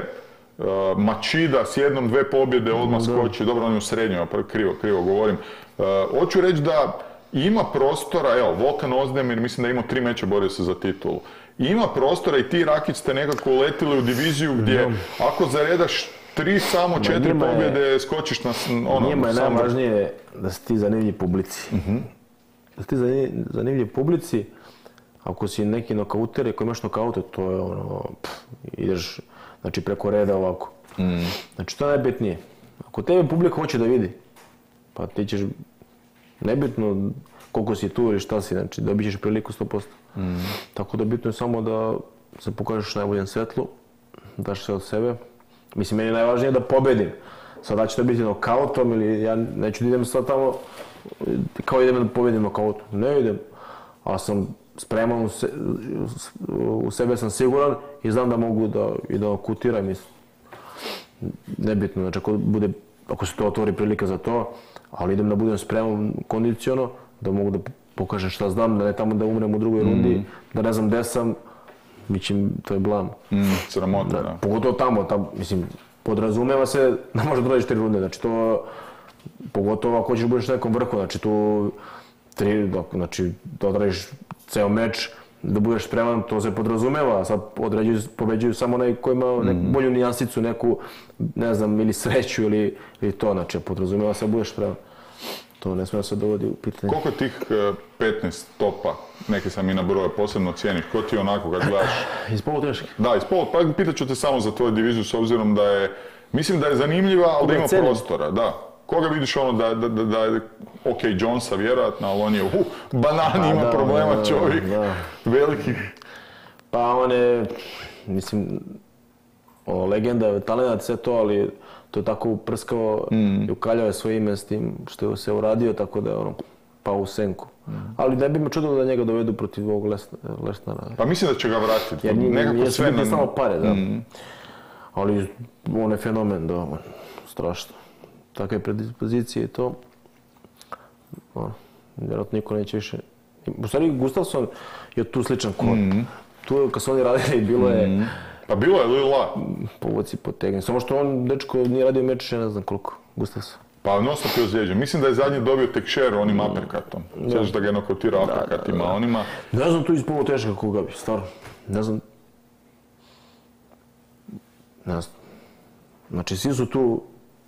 Machida s 1-2 pobjede odmah skoči, dobro on je u srednjoj, krivo govorim. Hoću reći da ima prostora, evo, Volkan Ozdemir mislim da je imao 3 meča, borio se za titulu. Ima prostora i ti Rakić ste nekako uletili u diviziju gdje ako zaredaš 4 pobjede skočiš na njima je najvažnije da si ti zanimljiv publici. da ti zanimljiv publici, ako si neki nokauter, ako imaš nokaute, to je ono, ideš, znači preko reda ovako. Znači to je najbitnije. Ako tebe publika hoće da vidi, pa ti ćeš, nebitno koliko si tu ili šta si, znači dobit ćeš priliku 100%. Tako da bitno je samo da se pokažeš u najboljem svetlu, daš sve od sebe. Mislim, meni je najvažnije da pobedim. Sad da će to biti nokautom ili ja neću da idem sad tamo kao idem da pobedim nokautom. Ne idem, ali sam spreman, u sebe sam siguran i znam da mogu da nokutiram. Nebitno, znači ako se to otvori prilika za to, ali idem da budem spreman kondiciono, da mogu da pokažem šta znam, da ne tamo da umrem u drugoj rundi, da ne znam gde sam, mislim, to je blam. Sramota, da. Pogotovo tamo, mislim, podrazumeva se da možeš da radiš 3 runde, znači to, pogotovo ako hoćeš da budeš na nekom vrhu, znači tu, znači da odradiš ceo meč, da budeš spreman, to se podrazumeva, sad pobeđuju samo onaj ko ima neku bolju nijansicu, neku, ne znam, ili sreću ili to, znači podrazumeva se da budeš spreman. To ne smije se dovodi u pitanje. Koliko tih 15 topa, neke sam i nabrojao, posebno cijeniš? Ko ti onako kad gledaš? Iz poluteške? Da, iz pa pitat ću te samo za tvoju diviziju s obzirom da je, mislim da je zanimljiva, ali da ima prostora, da. Koga vidiš ono da je, ok, Jonesa vjerojatno, ali on je banani, ima problema čovjek, veliki. Pa on je, mislim, legenda, talenat, sve to, ali to je tako uprskao i ukaljao je svoje ime s tim što je se uradio, tako da je ono pao u senku. Ali ne bi me čudilo da njega dovedu protiv ovog Lesnara. Pa mislim da će ga vratiti. Jer nije sve biti samo pare, da. Ali on je fenomen, da, strašno. Takve predispozicije i to. Vjerojatno niko neće više. U stvari, Gustafsson je tu sličan kod. Tu kad su oni radili, bilo je... Pa bilo je Lila. Povuci, potegni. Samo što on, dečko, nije radio meč, ne znam koliko. Gustafsson. Pa non-stop je ozlijeđen. Mislim da je zadnji dobio Teixeira onim aperkatom. Sjećaš da ga je nokautirao aperkatima onima. Ne znam tu iz poluteška koga bi, stvarno. Ne znam. Ne znam. Znači, svi su tu...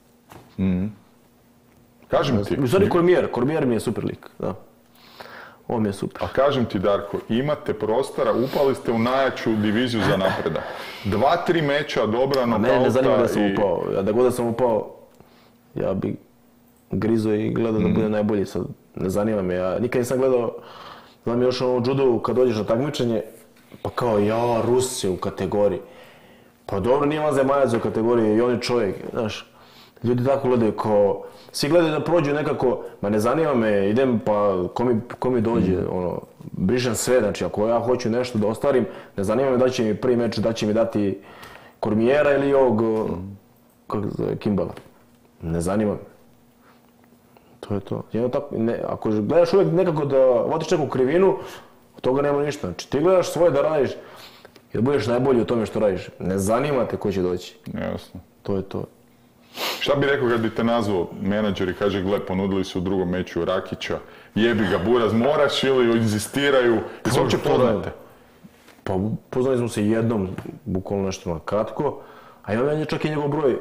Kažem ti... U stvari, Kormijer mi je super lik, da. On mi je super. A kažem ti, Darko, imate prostora, upali ste u najjaču diviziju za napredak. 2-3 meča, dobra nokauta i... Mene ne zanima da sam upao. Da god da sam upao, ja bi grizo i gledao da bude najbolji. Sad, ne zanima me. Ja nikad nisam gledao, znam još ono u judu, kad dođeš na takmičenje, pa kao, ja, Rus je u kategoriji. Pa dobro, nije on zemaljac u kategoriji i on je čovjek, znaš. Ljudi tako gledaju kao, svi gledaju da prođu nekako, ma ne zanima me, idem pa ko mi dođe, ono, brišem sve, znači ako ja hoću nešto da ostvarim, ne zanima me da će mi prvi meč, da će mi dati Kormijera ili ovog, kako se zove, Kimbala. Ne zanima me. To je to. Ako gledaš uvijek nekako da votiš neku krivinu, od toga nema ništa. Znači ti gledaš svoje da radiš i da budeš najbolji u tome što radiš. Ne zanima te ko će doći. Jasno. To je to. Šta bi rekao kad bi te nazvao menadžer i kaže, gle, ponudili su u drugom meču Rakića, jebi ga buraz, moraš ili inzistiraju, ti se uopće poznate? Pa poznali smo se jednom, bukvalno nešto na kratko, a ja čak i njegov broj.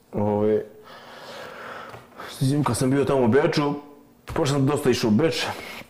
Kad sam bio tamo u Beču, pošto sam dosta išao u Beč,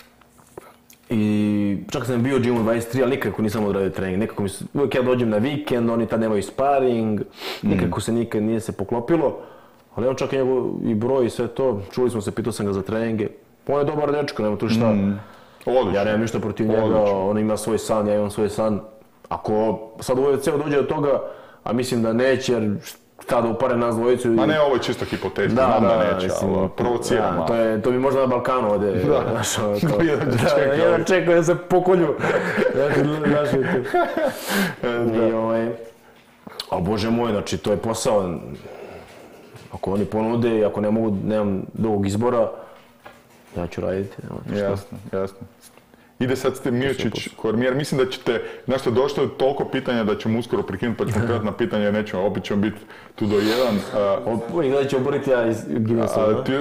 i čak sam bio u Gymu 23, ali nikako nisam odradio trening. Uvijek ja dođem na vikend, oni tad nemaju sparing, nikako se nikad nije se poklopilo. Ali on čak i broj i sve to, čuli smo se, pitao sam ga za treninge. On je dobar dečko, nema tu šta. Ja nemam ništa protiv njega, on ima svoj san, ja imam svoj san. Ako sad u UFC dođe do toga, a mislim da neće, jer tada upare nas dvojicu. Ma ne, ovo je čisto hipotetički, znam da neće, ali provociram malo. To bi možda na Balkanu ovdje. Jedan čekao da se pokolju. A Bože moj, znači to je posao. Ako oni ponude i ako ne mogu, nemam drugog izbora, ja ću raditi. Jasno, jasno. Ide sad ste Miocić, Kormijer, mislim da ćete, znaš što, došlo je toliko pitanja da ćemo uskoro prekinuti pa ćemo krenuti na pitanje jer nećemo, opet ćemo biti tu do 1. I gledaj ću oboriti ja iz Guinnessa.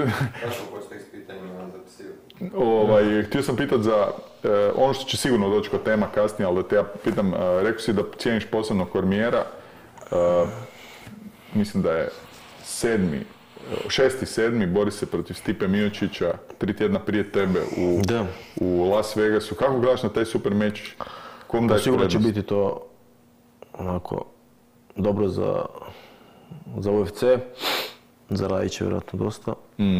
Htio sam pitat za ono što će sigurno doći kod tema kasnije, ali da te ja pitam, rekao si da cijeniš posebno Kormijera, mislim da je 7. 6.7. bori se protiv Stipe Miocića 3 tjedna prije tebe u Las Vegasu. Kako gledaš na taj super meč? Kom daješ Sigurno prednost? će biti to onako dobro za UFC. Za Rajića vjerojatno dosta.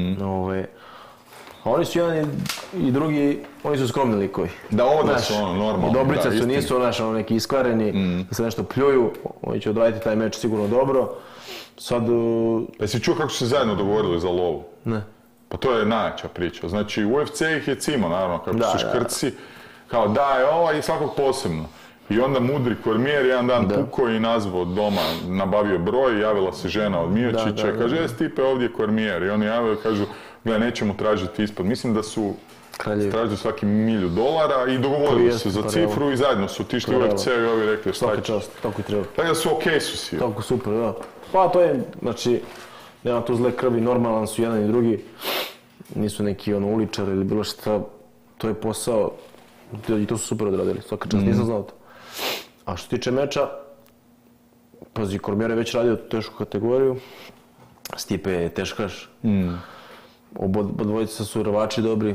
A oni su jedan i drugi, oni su skromni likovi. Da, ovdje su normalno. I Dobrice su, nisu neki iskvareni, da se nešto pljuju. Oni će odraditi taj meč sigurno dobro. Sad... Jesi čuo kako su se zajedno dogovorili za lovu? Ne. Pa to je najjača priča. Znači, UFC ih je cimo, naravno, kako su škrci. Kao daj ovaj i svakog posebno. I onda mudri Kormijer jedan dan pukao i nazvao doma, nabavio broj, javila se žena od Miocića, kaže, Stipe, ovdje je Kormijer. I oni javljaju i kažu, gledaj, nećemo tražiti ispod. Mislim da su tražili svaki $1.000.000 i dogovorili se za cifru i zajedno su otišli u UFC i ovi rekli šta Svaki čast, tako i treba. Tako da su okej su si. Tako, super, da. Pa to je, znači, nema tu zle krvi, normalan su jedan i drugi. Nisu neki uličari ili bilo šta. To je posao i to su super odradili, svaka čast, nisam znao to. A što se tiče meča, pazi, Kormijer je već radio tešku kategoriju, Stipe je teškaš, obodvojica su rvači dobri.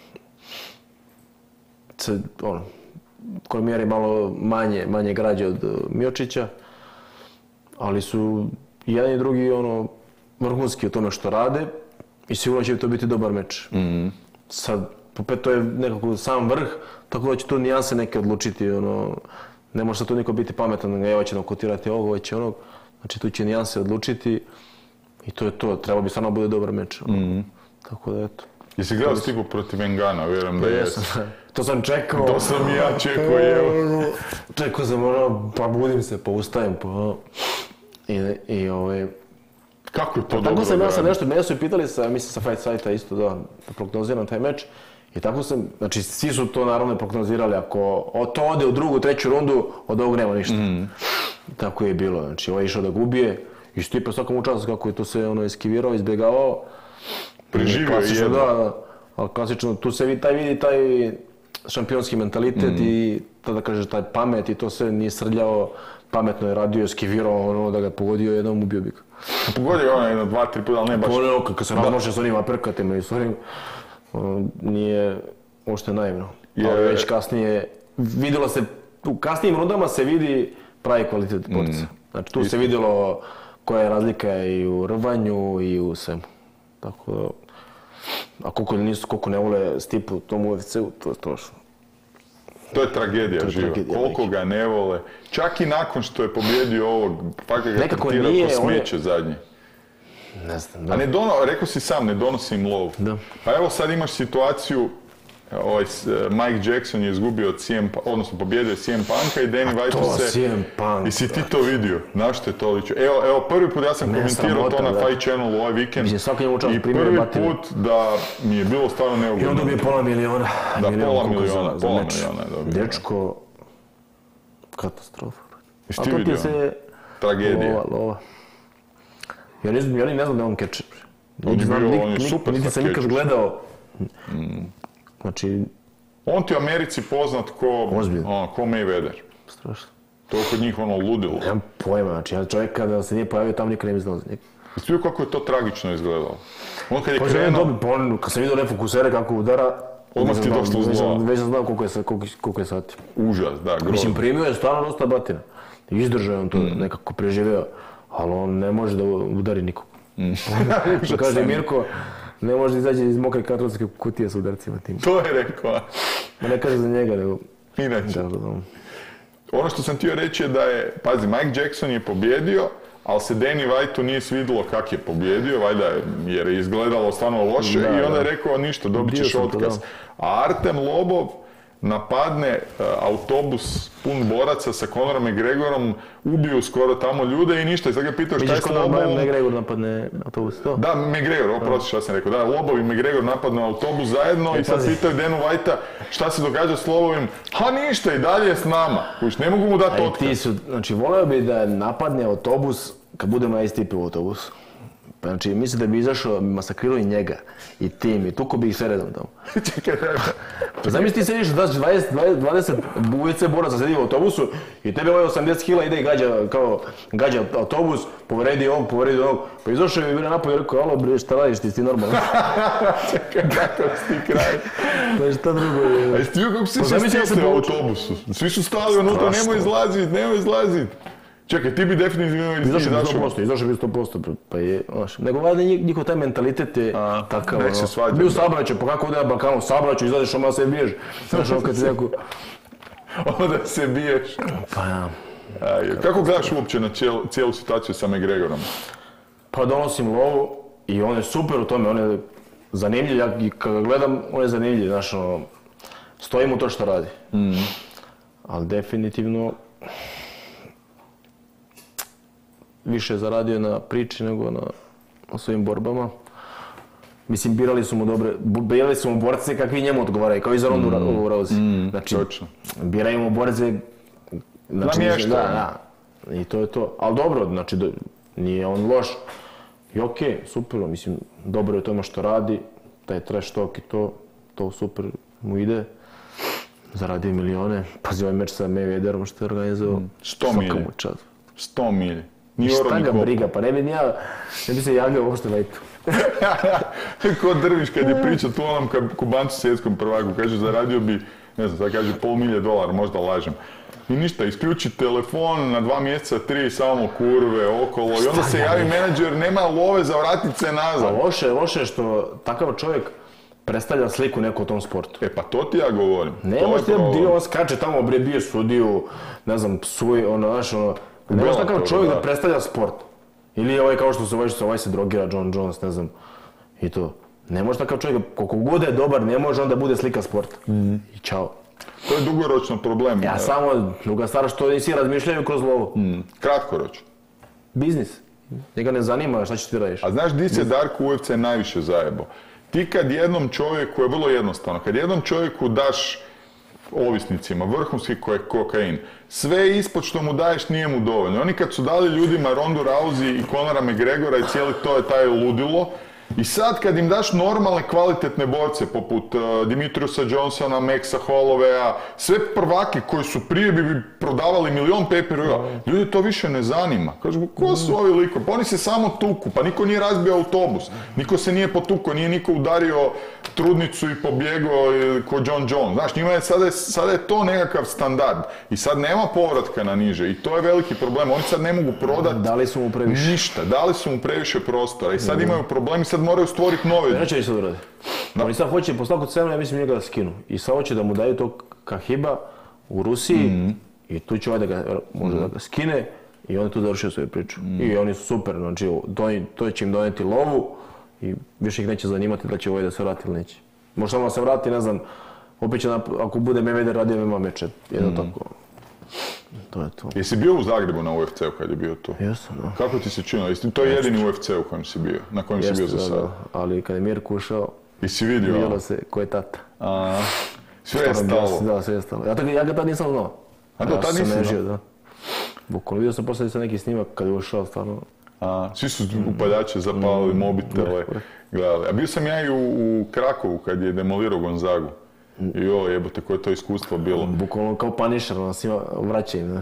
Kormijer je malo manje građe od Miocića, ali su jedan i drugi vrhunski o tome što rade i sigurno će to biti dobar meč. Sad, opet to je nekako sam vrh, tako da će tu nijanse neke odlučiti, ne može sad tu niko biti pametan, evo će nokotirati ovog, ovo će onog, znači tu će nijanse odlučiti i to je to, treba bi stvarno bude dobar meč. Tako da eto. Jesi gledao Stipu protiv Engana, vjerujem da jesi. To sam čekao. To sam i ja čekao, evo. Čekao sam pa budim se, pa ustajem, pa... Kako je to dobro tako sam ja radi? nešto, mene su i pitali mislim sa Fight Site-a isto da prognoziram taj meč. I tako sam, znači svi su to naravno prognozirali, ako to ode u drugu, treću rundu, od ovog nema ništa. Tako je bilo, znači ovaj je išao da gubije i Stipe svakom učastu kako je to se eskivirao, izbjegavao. Preživio je jedno. Da, ali klasično, tu se vidi taj šampionski mentalitet i tada kaže taj pamet i to sve nije srljao, pametno je radio, eskivirao, da ga je pogodio jednom, ubio bi ga. Pogodio je jedno, 2-3 puta, ali ne baš... Kad se razmože s onim aperkatima i s onim, nije uopšte naivno. Ali već kasnije, vidjelo se, u kasnijim rundama se vidi pravi kvalitet borca. Znači tu se vidjelo koja je razlika i u rvanju i u svemu. Tako da, a koliko ne vole Stipu u tom UFC-u, to je strašno. To je tragedija živa. Koliko ga ne vole. Čak i nakon što je pobjedio ovog, fakat ga tretirao ko smeće zadnje. Ne znam, a rekao si sam, ne donosi im lov. Pa evo sad imaš situaciju, Mike Jackson je izgubio od odnosno pobjedio CM Punka i Danny White se... I si ti to vidio? Na što je to ličio? Evo, prvi put ja sam komentirao to na Fight Channelu ovaj vikend i prvi put da mi je bilo stvarno neugodno. I on dobije $500,000. Da, $500,000 je dobio. Dečko, katastrofa. Jesi ti vidio? Tragedija. Lova. Ja ne znam da je on catcher. On je super niti sam nikad gledao. Znači... On ti u Americi poznat ko Mayweather. Strašno. To je kod njih ludilo. Nemam pojma, znači ja čovjek kada se nije pojavio tamo nikad ne bi znao za njega. Jesi vidio kako je to tragično izgledalo? On kad je kad sam vidio nefokusere kako udara, odmah ti došlo zlo. Već sam znao koliko je sati. Užas, da, grozno. Mislim, primio je stvarno dosta batina. Izdržao je on to, nekako preživeo, ali on ne može da udari nikog. Što kaže Mirko, ne može izaći iz mokre kartonske kutije s udarcima tim. To je rekao. Ne kaže za njega, nego... Inače. Ono što sam htio reći je da je, pazi, Mike Jackson je pobjedio, ali se Danny Whiteu nije svidjelo kak je pobjedio, valjda jer je izgledalo stvarno loše i onda je rekao ništa, dobit ćeš otkaz. A Artem Lobov napadne autobus pun boraca sa Conorom McGregorom, ubiju skoro tamo ljude i ništa. I sad ga pitao šta je s Lobovom... Vidiš Conor McGregor napadne autobus, to? Da, McGregor, oprosti šta sam rekao. Da, Lobov i McGregor napadnu autobus zajedno i sad pitaju Danu Whitea šta se događa s Lobovim. Ha ništa, i dalje je s nama. Ne mogu mu dati otkaz. Znači, voleo bi da napadne autobus kad budemo ja i Stipe u autobusu. Pa znači, mislim da bi izašao, masakrirao i njega, i tim, i tuko bi ih sve redom tamo. Čekaj, Pa zamisli ti sediš, 20 UFC boraca sedi u autobusu i tebi ovaj 80 kila ide i gađa autobus, povredi ovog, pa izašao i bile napolje i rekao, alo bre, šta radiš ti normalno? Čekaj, kakav si ti kraj. Pa šta drugo je? A jesi ti vidio kako si se stisli u autobusu? Svi su stali unutra, nemoj izlazit. Čekaj, ti bi definitivno izašao bi 100%, pa je, znaš, nego valjda njihov taj mentalitet je takav, bio u saobraćaju, pa kako ode na Balkanu, u saobraćaju, izlaziš, onda se biješ, znaš, ono kad ti neko... Onda se biješ. Pa ja. Kako gledaš uopće na cijelu situaciju sa McGregorom? Pa donosim lovu i on je super u tome, on je zanimljiv, ja kad ga gledam, on je zanimljiv, znaš, ono, stojim u to što radi. Ali definitivno... više zaradio na priči nego na svojim borbama. Mislim, birali su mu borce kakvi njemu odgovaraju, kao i za Rondu Rousey. Znači, biraju mu borce... Namješta. I to je to. Ali dobro, znači, nije on loš. I okej, super, mislim, dobro je u tome što radi, taj trash talk i to super mu ide. Zaradio milione. Pazi, ovaj meč sa Mayweatherom što je organizovao. 100 milje. 100 milje. Šta ga briga, pa ne bi se javljao uopšte lejtu. Ko Drviš kad je pričao tu onom Kubancu svjetskom prvaku, kaže zaradio bi, ne znam, sad kaže $500,000, možda lažem. I ništa, isključi telefon na 2 mjeseca, 3, samo kurve, okolo i onda se javi menadžer, nema love za vratit se nazad. Loše je što takav čovjek predstavlja sliku neku u tom sportu. Pa to ti ja govorim. Ne možeš ti da on skače tamo, bre, bio sudiju, ne znam, psuje, znaš, ne može takav čovjek da predstavlja sport. Ili ovaj kao što se ovaj se drogira, John Jones, ne znam, i to. Ne može takav čovjek, koliko god je dobar, ne može on da bude slika sporta. I čao. To je dugoročno problem. Ja samo, druga stvar što nisi razmišljaju kroz lovu. Kratkoročno. Biznis. Njega ne zanima šta ćeš ti radiš. A znaš di se Darko UFC najviše zajebo? Ti kad jednom čovjeku, je vrlo jednostavno, kad jednom čovjeku daš ovisnicima, vrhunski kokain, sve ispod što mu daješ nije mu dovoljno. Oni kad su dali ljudima Rondu Rousey i Conora McGregora i cijeli to je taj ludilo, i sad kad im daš normalne kvalitetne borce poput Dimitriusa Johnsona, Maxa Hollowaya, sve prvaki koji su prije bi prodavali milion pay-per-view, ljudi to više ne zanima. Kažu, ko su ovi likovi? Pa oni se samo tuku, pa niko nije razbio autobus, niko se nije potukao, nije niko udario trudnicu i pobjegao ko John Jones. Znaš, njima je sada je to nekakav standard i sad nema povratka na niže i to je veliki problem. Oni sad ne mogu prodati dali su mu previše. Ništa, dali su mu previše prostora i sad imaju problem i sad moraju stvoriti nove. Neće li sad uradi? Oni sad hoće po svaku cenu, ja mislim, njega da skinu. I sad hoće da mu daju tog Kahiba u Rusiji i tu će ovaj da ga skine i on je tu završio svoju priču. I oni su super, znači to će im doneti lovu i više ih neće zanimati da će ovaj da se vrati ili neće. Možda samo da se vrati, ne znam, opet će, ako bude Mayweather radio MMA meče, jedno tako. To je to. Jesi bio u Zagrebu na UFC-u kad je bio tu? Jesam, da. Kako ti se činilo? To je jedini UFC u kojem si bio, na kojem si bio za sada? Ali kad je Mirko ušao, vidjelo se ko je tata. Sve je stalo? Da, sve je stalo. Ja ga tad nisam znao. A to tad nisi znao? Da. Bukvalno vidio sam poslije neki snimak kad je ušao, stvarno. Svi su upaljače zapalili, mobitele, gledali. A bio sam ja i u Krakovu kad je demolirao Gonzagu. Joj, jebote, koje je to iskustvo bilo. Bukvalno kao Punisher, svima vraća im, znaš.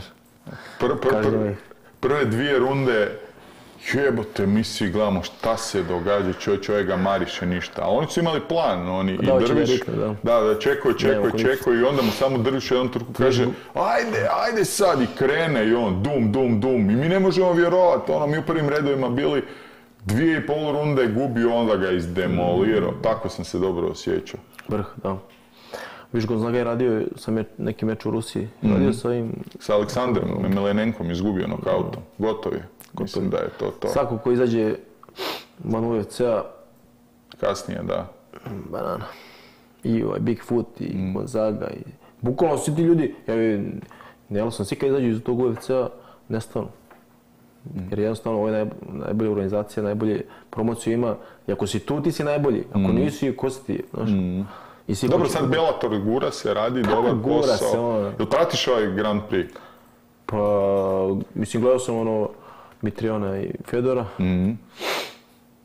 Prve 2 runde, jebote, mi svi gledamo šta se događa, čovjek ga mariše ništa. A oni su imali plan, oni i Drviš, da, čekao i onda mu samo Drviš u jednom trku kaže ajde sad i krene i on dum i mi ne možemo vjerovati, mi u prvim redovima bili 2,5 runde gubio, onda ga izdemolirao, tako sam se dobro osjećao. Vrh, da. Viš, Gonzaga je radio neki meč u Rusiji, radio sa ovim... Sa Aleksandrom Melenenkom izgubio nokautom, gotov je. Mislim da je to. Svako ko izađe van UFC-a... Kasnije, da. Banana. I Bigfoot, i Gonzaga, i... Bukvalno svi ti ljudi, ja sam svi kad izađu iz tog UFC-a, nestanu. Jer jednostavno ovo je najbolja organizacija, najbolje promociju ima. I ako si tu, ti si najbolji. Ako nisi, ko si ti, znaš? Dobro, sad Bellator gura se, radi dobar posao. Jel pratiš ovaj Grand Prix? Pa, mislim, gledao sam Mitriona i Fedora.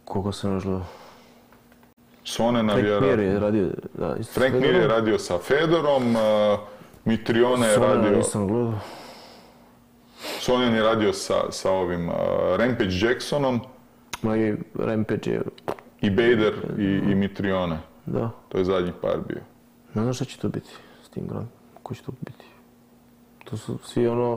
Koga sam još gledao? Sonena Frank Mir vjerojatno. je radio, da, isto s Frank Mir je Fedorom. radio sa Fedorom, Mitrione je Sonena radio... nisam gledao. Sonen je radio sa ovim Rampage Jacksonom Ma i Rampage je, i Bader i Mitrione. da. To je zadnji par bio. Ne znam šta će to biti s tim Grand. Ko će to biti? To su svi ono...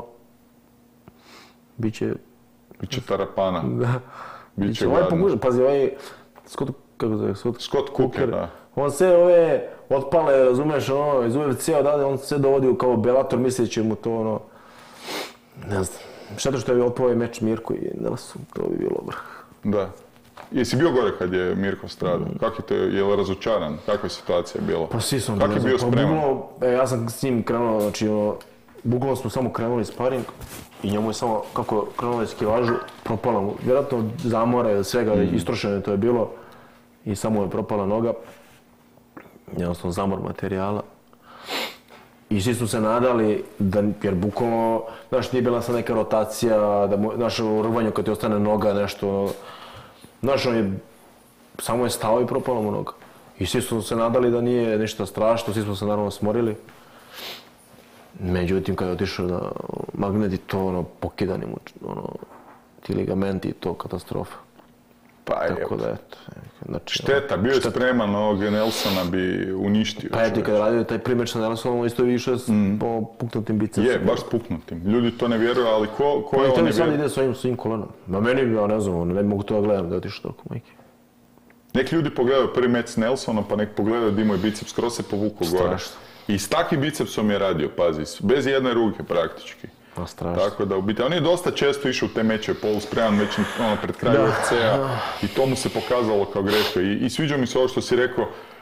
Biće... Biće Tarapana, Da. biće Ovaj gadno. pokuša, pazi, ovaj... Scott, kako zove? Scott Cooker, da. On sve ove otpale, razumeš, ono, iz UFC-a odavde, on sve dovodi kao Bellator, misleći će mu to, ono... Ne znam. Šteta što je otpao ovaj meč Mirko i Nelson, to bi bilo vrh. Da. Jesi bio gore kad je Mirko stradao? Kako je to, je li razočaran? Kakva je situacija bila? Pa svi smo Kako je bio spreman? Ja sam s njim krenuo, znači, ono, bukvalno smo samo krenuli sparing i njemu je samo, kako krenuo iz kilažu, propala mu, vjerojatno od zamora ili svega, istrošeno to je bilo i samo je propala noga, jednostavno zamor materijala. I svi su se nadali, da, jer bukvalno, znaš, nije bila sad neka rotacija, da mu, znaš, u rvanju kad ti ostane noga, nešto, znaš, on je, samo je stao i propala mu noga. I svi su se nadali da nije ništa strašno, svi smo se naravno smorili. Međutim, kada je otišao na magnet i to, ono, pokidani mu, ono, ti ligamenti i to, katastrofa. Pa je, Tako da, eto. Znači, šteta, bio je spreman, ovog Nelsona bi uništio. pa eto, čovjek. kada je radio taj primjer sa Nelsonom, isto je više po puknutim bicepsom. Je, baš spuknutim. Ljudi to ne vjeruju, ali ko je I to on mi je sad vjeruju? ide svojim kolenom. Na meni, ja ne znam, ne mogu to da gledam da je otišao toliko, majke. Nek ljudi pogledaju prvi meč s Nelsonom, pa nek pogledaju di mu je biceps, skroz se povukao gore. Strašno. I s takvim bicepsom je radio, pazi, bez jedne ruke praktički. A strašno. Tako da, u biti, on je dosta često išao u te mečeve poluspreman već ono, pred kraj UFC-a i to mu se pokazalo kao greška. I sviđa mi se ovo što si rekao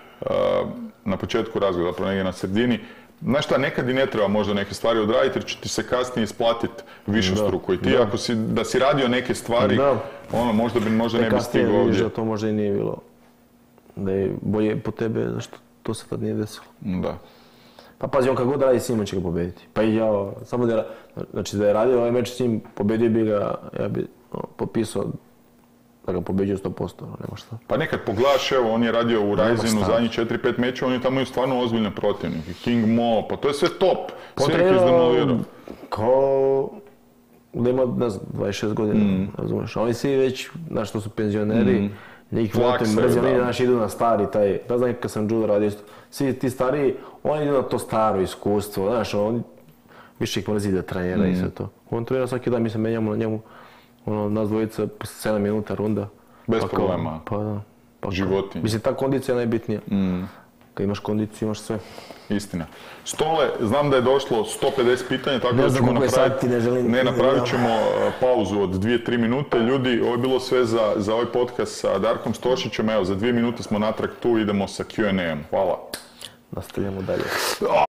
na početku razgovora, zapravo negdje na sredini. Znaš šta, nekad i ne treba možda neke stvari odraditi jer će ti se kasnije isplatiti višestruko. I ti ako si, da si radio neke stvari, ono, možda ne bi stigao ovdje. Da to možda i nije bilo. Da je bolje po tebe, zašto to se tad nije desilo. Da. Pa pazi, on kad god radi s njim, on će ga pobediti. Pa i ja, samo da, znači da je radio ovaj meč s njim, pobedio bi ga, ja bi popisao da ga pobeđuje 100%, nema šta. Pa nekad pogledaš, evo, on je radio u Risinu šta. zadnjih 4-5 mečeva, on je tamo i stvarno ozbiljne protivnike. King Mo, pa to je sve top. Sve ih Potrebno izdemolirao. kao da ima, ne znam, 26 godina, razumeš. A oni svi već, znaš, to su penzioneri, njih vrate Flakse, mrzi, da. oni, znaš, idu na stari taj, ne znam kad sam judo radio isto, svi ti stariji, oni idu na to staro iskustvo, znaš, oni više ih mrzi da trenira i sve to. On trenira svaki dan, mi se menjamo na njemu, ono, nas dvojica, 7 minuta runda. Bez Pa kao, problema. Pa da. Pa kao. Životinje. Mislim, ta kondicija je najbitnija. Kad imaš kondiciju, imaš sve. Istina. Stole, znam da je došlo 150 pitanja, tako Ne da znam ćemo koliko je napraviti... sati, ne želim- Ne, napravit ćemo pauzu od 2-3 minute. Ljudi, ovo je bilo sve za ovaj podcast sa Darkom Stošićem. Evo, za 2 minute smo natrag tu, idemo sa Q&A-om. Hvala. Nastavljamo dalje.